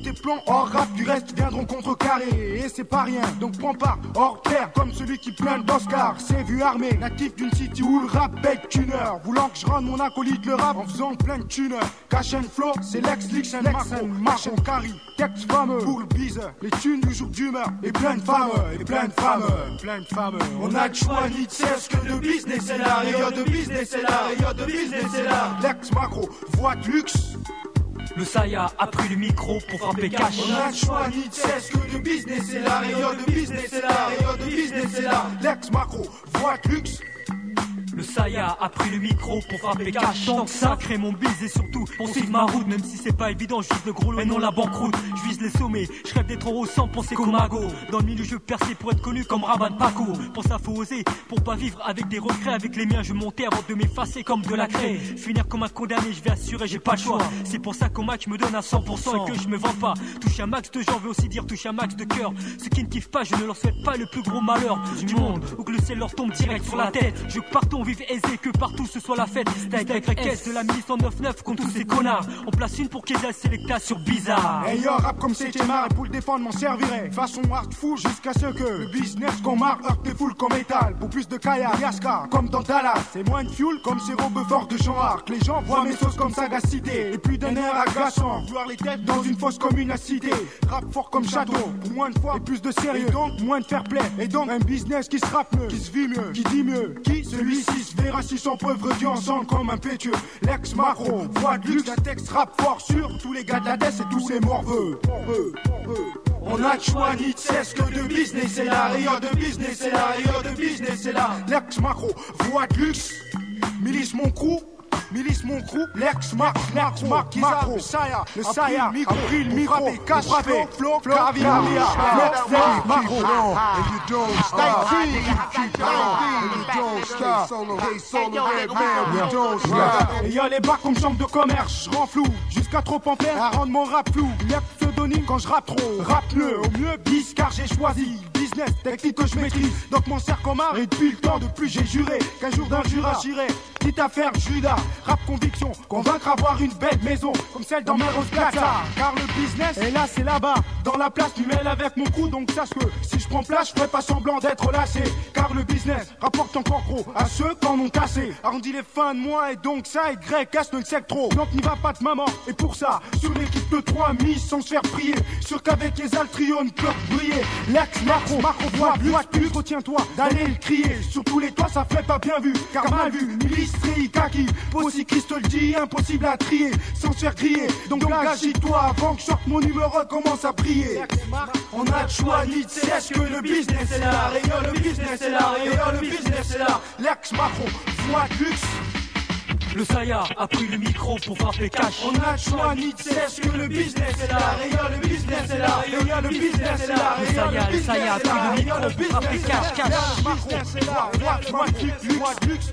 tes plans hors rap du reste viendront contrecarrer. Et c'est pas rien, donc prends part hors terre comme celui qui plaint d'Oscar. C'est vu armé, natif d'une city où le rap bête tuner. Voulant que je rende mon acolyte le rap en faisant plein de tuner. Cash and flow, c'est l'ex, l'ex and macro. Marche en carry, texte fameux pour le bise. Les thunes du jour d'humeur et plein de femmes, et plein de femmes, plein de femmes. On a de choix ni de cesse que de business c'est là. Rayon de business c'est là, rayon de business c'est là. L'ex macro, voix de luxe. Le Saya a pris le micro pour frapper cash. On a de choix ni de cesse que de business c'est là. Rayon de business c'est là, rayon de business c'est là. L'ex macro, voix de luxe. Le Saya a pris le micro pour frapper cash. Tant que ça crée mon bise et surtout poursuivre ma route. Même si c'est pas évident, je vise le gros lot et non la banqueroute. Je vise les sommets, je rêve d'être en haut sans penser comme Mago. Dans le milieu je veux percer pour être connu comme Raban Paco. Pour ça faut oser, pour pas vivre avec des regrets. Avec les miens je montais avant de m'effacer comme de la craie. Finir comme un condamné, je vais assurer, j'ai pas le choix. C'est pour ça qu'au match je me donne à cent pour cent et que je me vante pas. Touche un max de gens veut aussi dire touche un max de cœur. Ceux qui ne kiffent pas, je ne leur souhaite pas le plus gros malheur du monde. Ou que le ciel leur tombe direct sur la tête. Je veux que partout on vive aisé, que partout ce soit la fête. Steak avec requête de la mille cent quatre-vingt-neuf contre tous ces connards. On place une pour Keza Selecta sur Bizarre. Hey yo, rap comme septième art et pour le défendre m'en servirait. Façon hard fou jusqu'à ce que le business qu'on marque heurte des foules comme métal. Pour plus de Kaya, Yaska, comme dans Dallas. Et moins de fuel comme ces robes fortes de Jean Arc. Les gens voient mes sauces comme sagacité. Et plus d'un air agaçant. Voir les têtes dans une fosse commune à cité. Rap fort comme château. Pour moins de fois et plus de sérieux. Et donc moins de fair play. Et donc un business qui se rappe mieux, qui se vit mieux, qui dit mieux. Qui celui-ci se verra si son pauvre Dieu ensemble comme un pétueux. L'ex macro, voix de luxe, un texte rap fort sur tous les gars de la tête et tous ces morveux. On a de choix ni de cesse que de business c'est là. Rayon de business c'est là, rayon de business c'est là. L'ex macro, voix de luxe, milice mon crew. Milice mon crew, l'ex Marc, Marc, Marc, macro, le Saya, le Saya, a pris le micro, cache, flow, flow, Caravia, l'ex macro, and you don't stop, and you don't stop, solo, hey, solo, red man, you don't stop. Et y'a les bacs comme chambre de commerce, je rends flou, jusqu'à trop en faire, à rendre mon rap flou. Y'a que pseudonyme quand je rappe trop, rap mieux, au mieux bis car j'ai choisi. Business, technique que je maîtrise, donc mon cercle en marre. Et depuis le temps de plus j'ai juré qu'un jour d'un jura j'irai. Petite affaire Judas, rap conviction, convaincre avoir une belle maison comme celle dans Melrose Plaza. Car le business, et là c'est là-bas, dans la place tu mêles avec mon crew. Donc sache que si je prends place, je ferai pas semblant d'être lâché. Car le business rapporte encore gros à ceux qui en ont cassé. Arrondis les fins de mois et donc ça y casse le sec trop. Donc n'y va pas de maman, et pour ça, sur l'équipe de trois mis sans se faire prier. Sûr qu'avec les altrions ne peut briller. L'ex macro, macro voix, voix plus, retiens-toi d'aller le crier. Sur tous les toits ça fait pas bien vu, car mal vu, milice, kaki, aussi Christ le dit, impossible à trier, sans se faire griller. Donc agite-toi avant que je sorte mon numéro commence à briller. On a de choix ni de cesse que le business est là. Rayon le business est là, rayon le business est là. L'ex macro, voix de luxe. Le Saya a pris le micro pour frapper cash. On a de choix ni de cesse que le business est là. Rayon le business est là, rayon le business est là. Le Saya, le Saya a pris le micro pour frapper cash, cash. Le business est là, voix de luxe.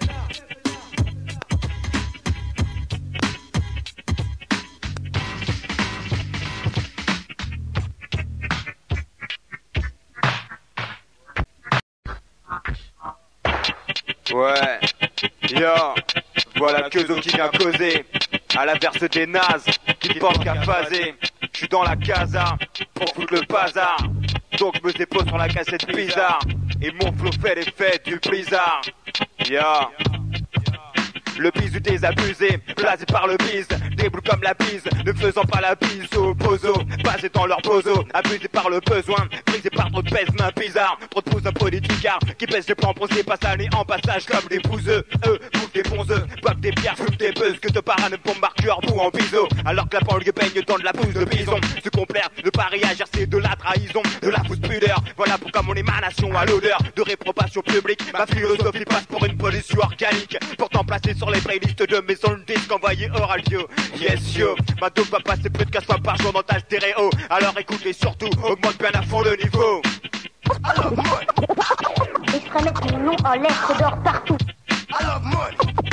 Ouais, yo, voilà que Zo qui vient causer, à l'inverse des nazes, qui pensent qu'à phaser. J'suis dans la casa, pour foutre le bazar, donc je me dépose sur la cassette bizarre, et mon flow fait l'effet du blizzard. Yo. Le bisu désabusé, blasé par le bise, déboule comme la bise, ne faisant pas la bise aux pozo, basé dans leur pozo, abusé par le besoin, brisé par trop de pèse main bizarre, trop de pouces un politicard, qui pèse les plans procès, passe l'année en passage comme des bouseux, eux, bouffent des bons œufs, boivent des bières, fument des buzz, que te parane pour marquer leur bout en biseau, alors que la banlieue baigne dans de la bouse de bison, se complaire, ne pas réagir, c'est de la trahison, de la fausse pudeur, voilà pourquoi mon émanation a l'odeur de réprobation publique, ma philosophie passe pour une pollution organique, pourtant placée sur les playlists de maisons de disques envoyés hors radio. Yes yo, ma dope va passer plus de quinze fois par jour dans ta stéréo. Alors écoute et surtout, augmente bien à fond le niveau. Alors moi, et je ferai mettre mon nom en lettres d'or partout. Alors moi,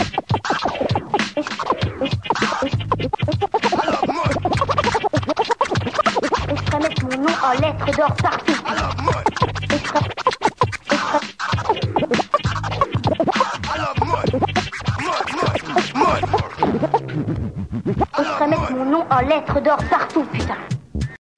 alors moi, et je ferai mettre mon nom en lettres d'or partout. Alors moi, et je ferai... alors moi, moi, moi, Et je ferai mettre mon nom en lettres d'or partout, putain.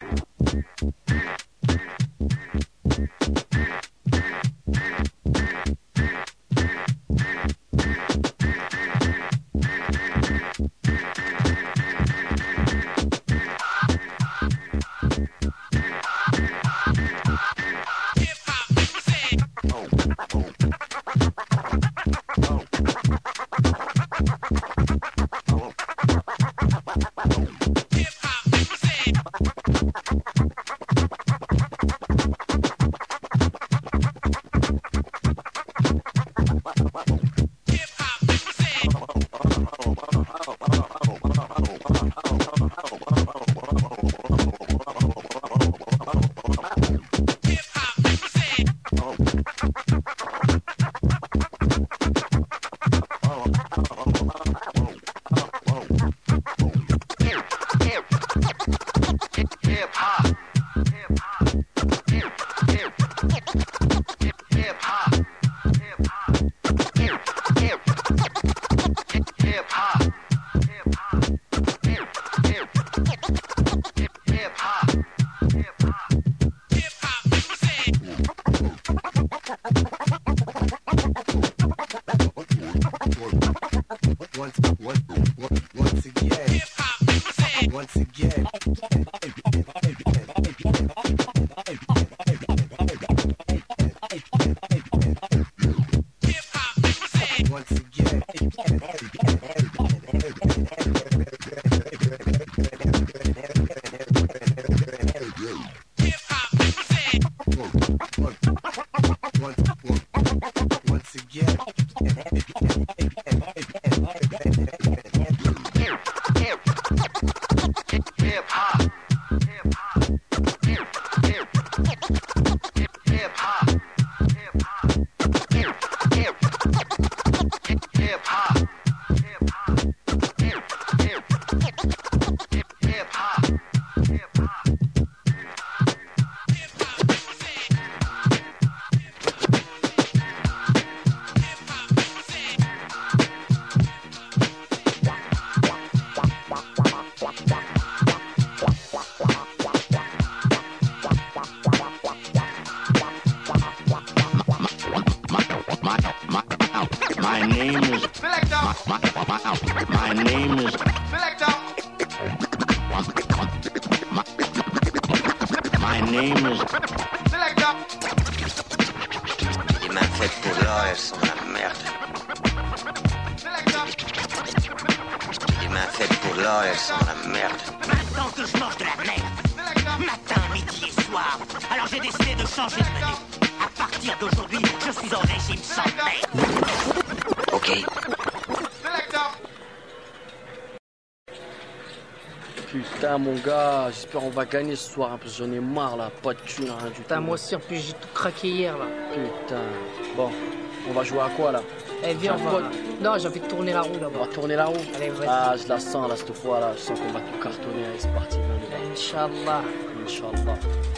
Putain mon gars, j'espère on va gagner ce soir, hein, parce que j'en ai marre là, pas de thunes, rien du tout. Putain moi aussi en plus j'ai tout craqué hier là. Putain, bon, on va jouer à quoi là? Eh viens on va... Non j'ai envie de tourner la roue d'abord. On va tourner la roue? Allez vas-y. Ah je la sens là cette fois là, je sens qu'on va tout cartonner, allez c'est parti. Inch'Allah. Inch'Allah.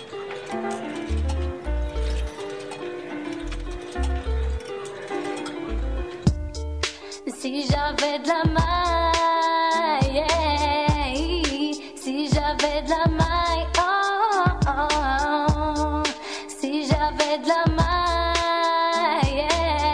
Si j'avais de la maille, si j'avais de la maille, oh, oh, oh. Si j'avais de la maille,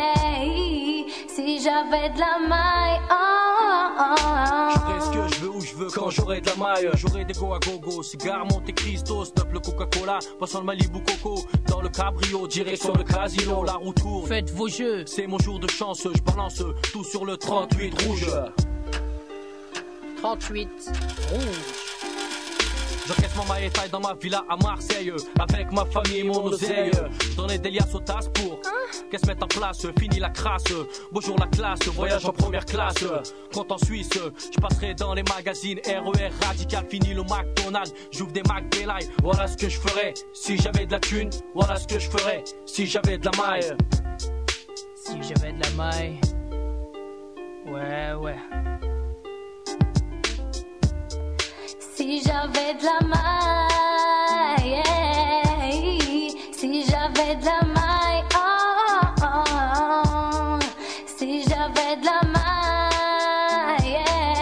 si j'avais de la maille, oh, oh, oh. Je ferai ce que je veux où je veux quand j'aurai de la maille. J'aurai des go à gogo, cigare Monte Cristo, stop le Coca-Cola, poisson le Malibu Coco, dans le cabrio, direction le casino, la roue tourne. Faites vos jeux. C'est mon jour de chance, je balance tout sur le trente-huit rouge. trente-huit rouge. J'encaisse ma maille taille dans ma villa à Marseille, avec ma famille et mon oseille. J'donnais des liasses aux tasses pour qu'elles se mettent en place. Fini la crasse, bonjour la classe, voyage en première classe. Compte en Suisse, je passerai dans les magazines R E R radical, fini le McDonald's. J'ouvre des McDelight, voilà ce que je ferais si j'avais de la thune. Voilà ce que je ferais si j'avais de la maille. Si j'avais de la maille. Ouais, ouais. Si j'avais de la maille, si j'avais de la maille, oh, oh, oh. Si j'avais de la maille,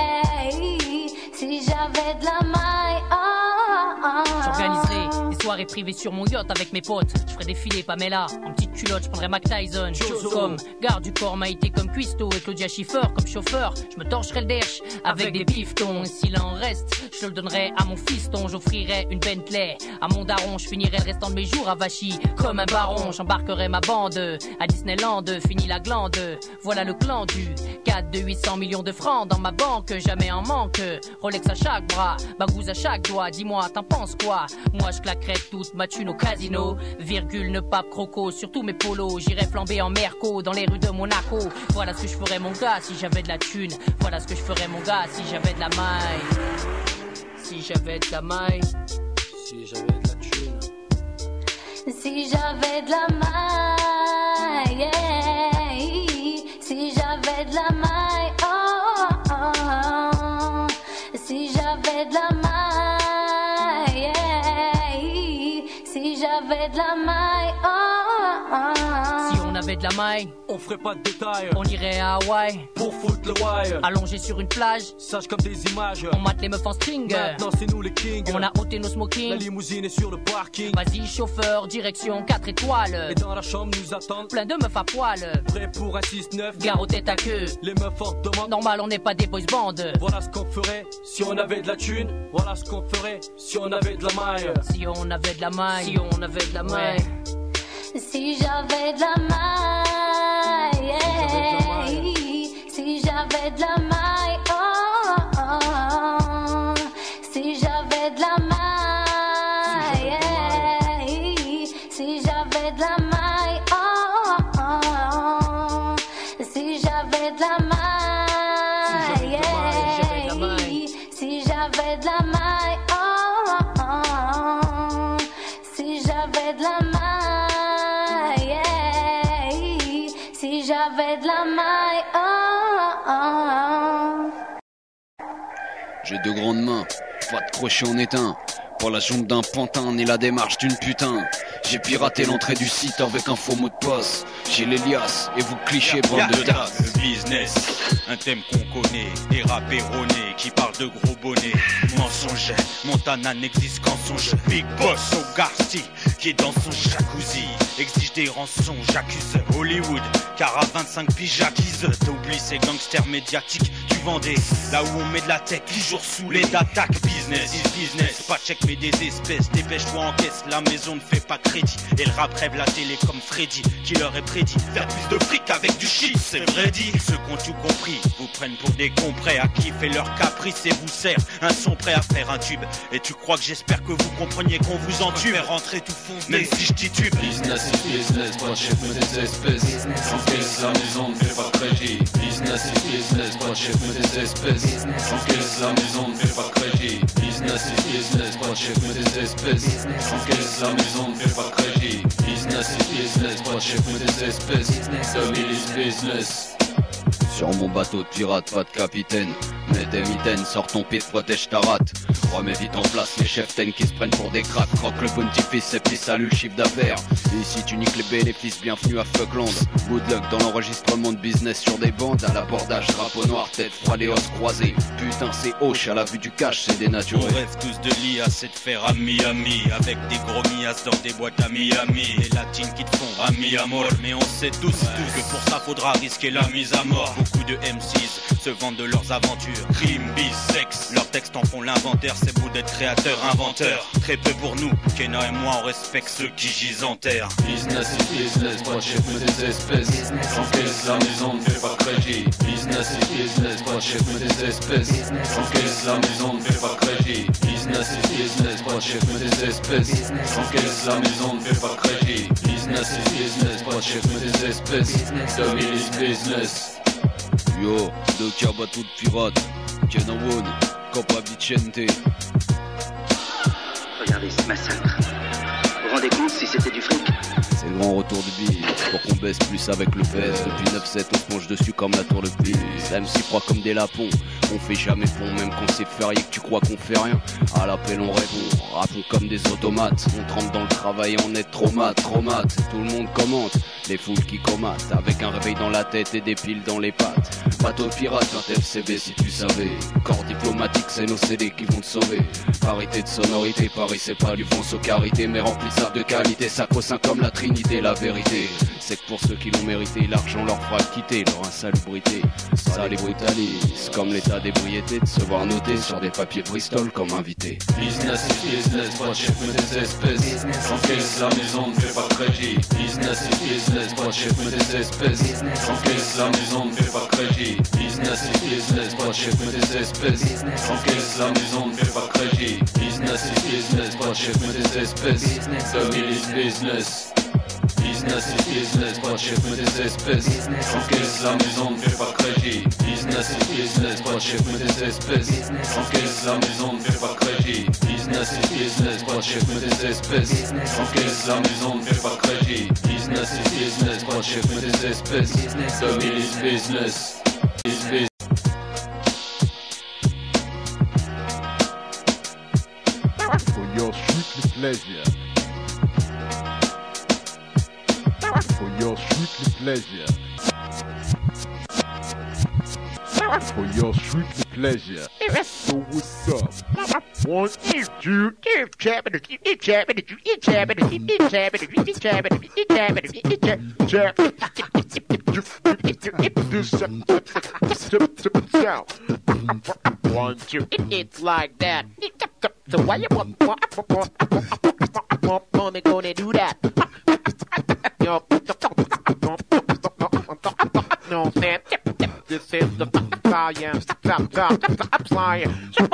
si j'avais de la maille, oh, oh, oh. J'organiserai des soirées privées sur mon yacht avec mes potes. Je ferai défiler Pamela en petite culotte, je prendrai Mac Tyson comme garde du corps, Maïté comme Cuisto et Claudia Schiffer comme chauffeur. Je me torcherai le derche avec des piftons. S'il en reste, je le donnerai à mon fiston. J'offrirai une Bentley à mon daron. Je finirai le restant de mes jours à Vachy comme un baron. J'embarquerai ma bande à Disneyland. Fini la glande, voilà le clan du quatre de huit cents millions de francs dans ma banque. Jamais en manque, Rolex à chaque bras, bagouze à chaque doigt. Dis-moi, t'en penses quoi? Moi je claquerai toute ma thune au casino. Virgule, ne pape croco, surtout mes polos. J'irai flamber en Merco dans les rues de Monaco. Voilà ce que je ferais mon gars si j'avais de la thune. Voilà ce que je ferais mon gars si j'avais de la maille. Si j'avais de la maille, si j'avais de la thune, si j'avais de la maille, yeah. Si j'avais de la maille, oh, oh, oh. Si j'avais de la maille, yeah. Si j'avais de la maille, oh, oh, oh. Si on avait de la maille, on ferait pas de détails. On irait à Hawaï pour foutre le wire. Allongé sur une plage, sage comme des images. On mate les meufs en string. Maintenant c'est nous les kings. On a ôté nos smoking. La limousine est sur le parking. Vas-y chauffeur, direction quatre étoiles. Et dans la chambre nous attendent plein de meufs à poil. Prêt pour un six neuf. Gare aux têtes à queue. Les meufs en demandent. Normal on n'est pas des boys bands. Voilà ce qu'on ferait si on avait de la thune. Voilà ce qu'on ferait si on avait de la maille. Si on avait de la maille. Si on avait de la maille. Ouais. Si j'avais de la maille, yeah. Si j'avais de la maille, oh, oh, oh. Si j'avais de la maille, yeah. Si j'avais de la maille, oh, oh, oh. Si j'avais de la maille, yeah. Si j'avais de la maille, oh, oh, oh. Si j'avais de la maille. Si j'avais de la maille, oh, oh, oh. J'ai deux grandes mains, pas de crochet en éteint. Pas la jambe d'un pantin ni la démarche d'une putain. J'ai piraté l'entrée du site avec un faux mot de passe. J'ai l'Elias et vous clichez bande de tasses. Le business, un thème qu'on connaît. Des rap erronés qui parlent de gros bonnets. Mensonger, Montana n'existe qu'en songe. Big Boss au Garci qui est dans son jacuzzi. Exige des rançons, j'accuse Hollywood. Car à vingt-cinq piges j'accuse. T'oublies ces gangsters médiatiques du Vendée. Là où on met de la tech, toujours sous les d'attaque. Business is business, pas check mais des espèces. Dépêche-toi en caisse, la maison ne fait pas crédit. Et le rap rêve la télé comme Freddy, qui leur est prédit faire plus de fric avec du shit, c'est vrai dit. Ceux qui ont tout compris vous prennent pour des cons prêts à kiffer leur caprice et vous sert un son prêt à faire un tube. Et tu crois que j'espère que vous compreniez qu'on vous en tue. Faire rentrer tout fond, même si je titube. Business is business, pas de chef mais des espèces. Encaisse la maison, ne fais pas de crédit. Business is business, pas de chef mais des espèces. Encaisse la maison, ne fais pas de crédit. Business is business, pas de chef mais des espèces. Encaisse la maison, ne fais pas de crédit. Business is business, pas de chef mais des espèces. deux mille is business. Sur mon bateau de pirate, pas de capitaine. Mets des mitaines, sors ton pit, protège ta rate. Remets vite en place les chefs ten qui se prennent pour des cracks. Croque le pontifex et puis salut le chiffre d'affaires. Et ici tu niques les bénéfices, bienvenue à Fuckland. Good luck dans l'enregistrement de business sur des bandes. À l'abordage, drapeau noir, tête froide et os croisés. Putain c'est hoche, à la vue du cash c'est dénaturé. On rêve tous de l'I A, c'est de faire à Miami. Avec des gros mias dans des boîtes à Miami. Les latines qui te font ami amor. Mais on sait tous, tous que pour ça faudra risquer la mise à mort. Beaucoup de M six se vendent de leurs aventures. Crime, bis, sexe, leurs textes en font l'inventaire. C'est beau d'être créateur, inventeur. Très peu pour nous, Kenna et moi on respecte ceux qui gisent en terre. Business is business, pas de chef mais des espèces. Encaisse la maison, ne fais pas de crédit. Business is business, pas de chef mais des espèces. Encaisse la maison, ne fais pas de crédit. Business is business, pas de chef mais des espèces. Encaisse la maison, ne fais pas de crédit. Business is business, pas de chef mais des espèces. deux mille is business. Yo, deux cas bateau de pirate. Kenawon, Copa Vicente. Regardez ce massacre. Vous vous rendez compte si c'était du fric? C'est le grand retour de bille, pour qu'on baisse plus avec le pèse. Depuis neuf sept on se penche dessus comme la tour de Pise. Ça me s'y croit comme des lapons, on fait jamais pont. Même quand c'est férié que tu crois qu'on fait rien. À l'appel on répond, rappons comme des automates. On trempe dans le travail et on est trop mat, trop mat. Tout le monde commente, les foules qui comatent. Avec un réveil dans la tête et des piles dans les pattes. Bateau de pirate, un F C B si tu savais. Corps diplomatique, c'est nos C D qui vont te sauver. Parité de sonorité, Paris c'est pas du France aux carités. Mais remplissable de qualité, sacro-saint comme la Trinité. La vérité, c'est que pour ceux qui l'ont mérité, l'argent leur fera quitter leur insalubrité. Ça les brutalise, comme l'état d'ébriété de se voir noter sur des papiers Bristol comme invité. Business is business, pas de chef mais des espèces. Encaisse la maison, ne fais pas de crédit. Business is business, pas de chef mais des espèces. Encaisse la maison, ne fais pas de crédit. Business is business, pas de chef mais des espèces. Encaisse la maison, ne fais pas de crédit. Business is business, pas de chef mais des espèces. deux mille is business. Business is business, pas de chef mais des espèces. Encaisse amusant, ne fais pas crédit. Business is business, pas de chef mais des espèces. Encaisse amusant, ne fais pas crédit. Business is business, pas de chef mais des espèces. Encaisse amusant, ne fais pas crédit. Business is business, pas de chef mais des espèces. deux mille is business, is business. For your strictly pleasure. For your strictly pleasure. For your strictly pleasure. So what's up? One, two, two, two, jabbing it, you jabbing it, you jabbing it, you jabbing it, you jabbing it, you jabbing it, you jabbing it. One, two. It's like that. So why you want me gonna do that? Yo, no, man. This is the science. Stop, stop, stop, science.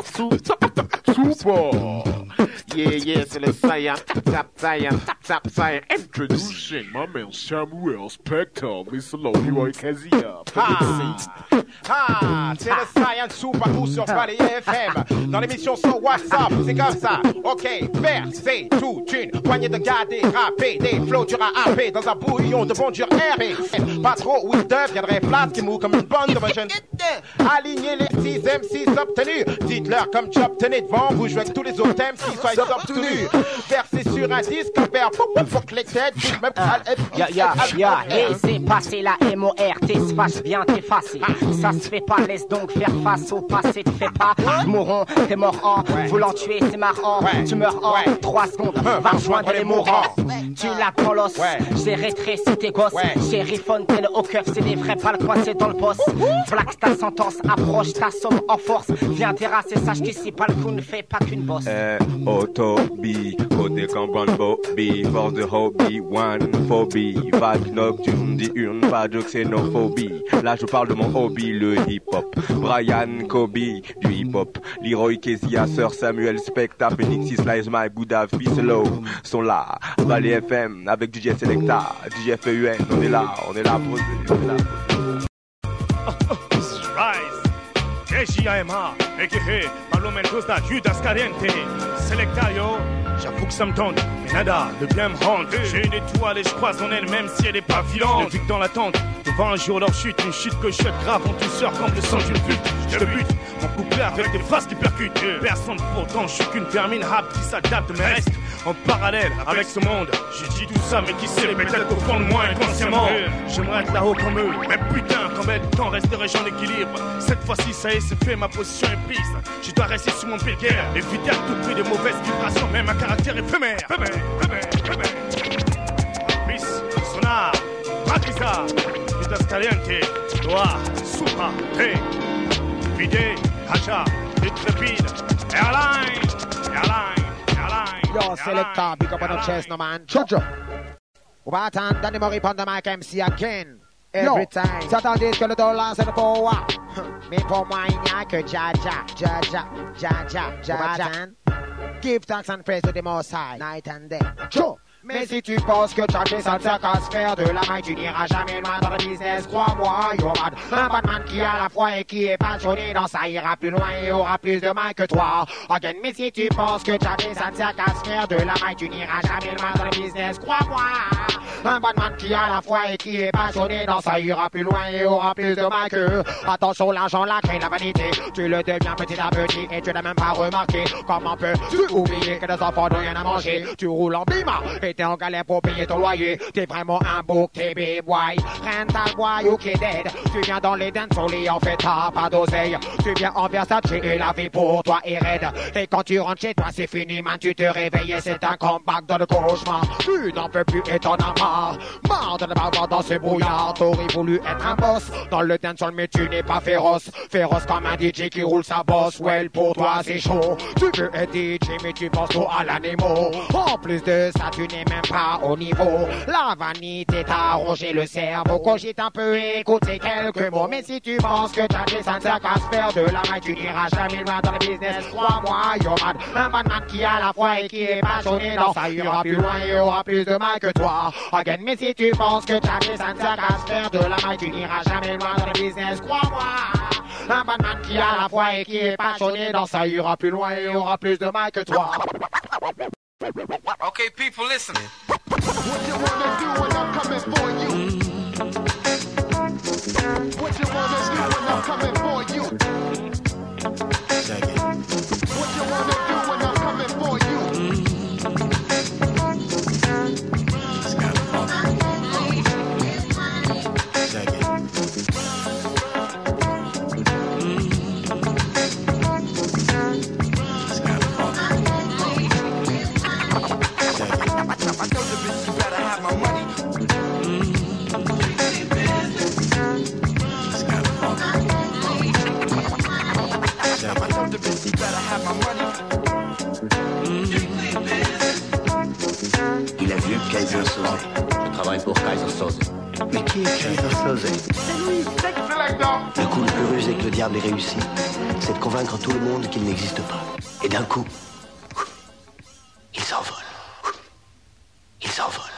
Super. Yeah, yeah, c'est le science. Stop, science. Stop, science. Introducing my man Samuel Spector, Mister Lobby Roy Kazia. Ah, ah, c'est le Science Super Coup sur Paris F M. Dans l'émission sur WhatsApp, c'est comme ça. Ok, faire, c'est toute une poignée de gars dérapés, des flots durs à happer dans un bouillon de bon dur R et pas trop wisdom, viendrait flat qui mou comme une bande de jeunes. Alignez les six M six obtenus. Dites-leur comme job, tenez devant, vous jouez avec tous les autres thèmes qui soient obtenus. Versez sur un disque, faire pour que les têtes, même Ya, ya, ya, laissez passer la M O R T, se fâche bien t'effacer. Ça se fait pas, laisse donc faire face au passé, tu fais pas. Mourons, t'es mort en, voulant tuer, c'est marrant. Tu meurs en trois secondes, va rejoindre les mourants. Tu la colosse, j'ai rétréci tes gosses. Chéri Fontaine au cœur, c'est des vrais pas le coincé dans le boss. Flax ta sentence, approche ta somme en force. Viens terrasser, sache qu'ici pas le coup ne fait pas qu'une bosse. Eh, Autobi, côté Cambon Bobby, force de hobby, one phobie, vague nocturne, diurne, pas de xénophobie. Là je parle de mon hobby, le hip-hop. Brian Kobe, du hip-hop. Leroy Kezia, Sir Samuel Spector, Phoenix Slice, My Buddha, Peace Low sont là. Valley F M avec D J Selecta, D J F U N, on est là, on est là pour on est là pour Rise, J A M A, Ekehe, Palomentos da Judas Caliente, Selectayo, j'avoue que ça me tente, mais nada, le bien me hante. J'ai une étoile et je croise en elle même si elle est pas filante. Je vis dans l'attente, devant un jour leur chute, une chute que je grave en douceur comme le sang d'une pute. Je te bute, mon couplet avec des phrases qui percutent. Personne pourtant, je suis qu'une vermine rap qui s'adapte mais reste en parallèle avec ce monde. Je dis tout ça mais qui sait, peut-être au fond de moi inconsciemment. J'aimerais être là-haut comme eux, mais putain combien de temps resterai-je en équilibre. Cette fois-ci ça y est c'est fait, ma position est prise. Je dois rester sur mon pied de guerre, éviter à tout prix de mauvaises vibrations, même un caractère éphémère. Éphémère, éphémère, éphémère. Miss, Sonar, Matrisa, Judas Caliente, Noir, Supra, Hey, Vidé, Hacha, Intrépide, Airline, Airline, Airline. Yo, Selecta, big up on the chest, no man. Jojo. Watan, Danny Murray, on the mic, M C again. Every time. S'attendez que le dollar c'est le pouvoir. Mais pour moi il n'y a que Jaja, Jaja, Jaja, Jaja. Give thanks and praise to the Most High, night and day. Joe. Mais si tu penses que t'as des sales sacs à se faire de la main, tu n'iras jamais loin dans le business, crois-moi, yo man. Un Batman qui a la foi et qui est passionné dans ça ira plus loin et aura plus de main que toi. Again, mais si tu penses que t'as des sales sacs à se faire de la main, tu n'iras jamais loin dans le business, crois-moi. Un Batman qui a la foi et qui est passionné dans ça ira plus loin et aura plus de main que. Attention, l'argent, la crainte, la vanité. Tu le deviens petit à petit et tu n'as même pas remarqué. Comment peux-tu oublier que les enfants n'ont rien à manger? Tu roules en bima et t'es en galère pour payer ton loyer. T'es vraiment un bouc, t'es b-boy. Rental boy, qui est dead. Tu viens dans les dents et en fait t'as pas d'oseille. Tu viens en Versace et la vie pour toi est raide. Et quand tu rentres chez toi c'est fini man, tu te réveilles et c'est un comeback dans le cauchemar. Tu n'en peux plus et t'en as marre. Marre de ne pas voir dans ce brouillard. T'aurais voulu être un boss dans le dancehall mais tu n'es pas féroce. Féroce comme un D J qui roule sa bosse. Well pour toi c'est chaud. Tu veux être D J mais tu penses trop à l'animo. En plus de ça tu n'es même pas au niveau. La vanité t'a rongé le cerveau. Cogite un peu et écoute ces quelques mots. Mais si tu penses que t'as des sincères à se faire de la main, tu n'iras jamais loin dans le business. Crois-moi, yo man. Un Batman qui a la foi et qui est passionné dans ça ira plus loin et aura plus de main que toi. again. Mais si tu penses que t'as des Santa à faire de la maille, tu n'iras jamais loin dans le business, crois-moi. Un Batman qui a la foi et qui est passionné dans ça ira plus loin et aura plus de maille que toi. Okay, people, listen. What you wanna do when I'm coming for you? What you wanna do when I'm coming for you? Check it. What you wanna do when I'm coming for you? Just got funk. Check it. Just got funk. Check it. I told the bitch you better have my money. Just got funk. Check it. I told the bitch you better have my money. Il a vu Kaiser Soze. Je travaille pour Kaiser Soze. Mais qui est Kaiser Soze? C'est lui, l'ex-sélecteur. Le coup le plus rusé que le diable ait réussi, c'est de convaincre tout le monde qu'il n'existe pas. Et d'un coup, il s'envole. Il s'envole.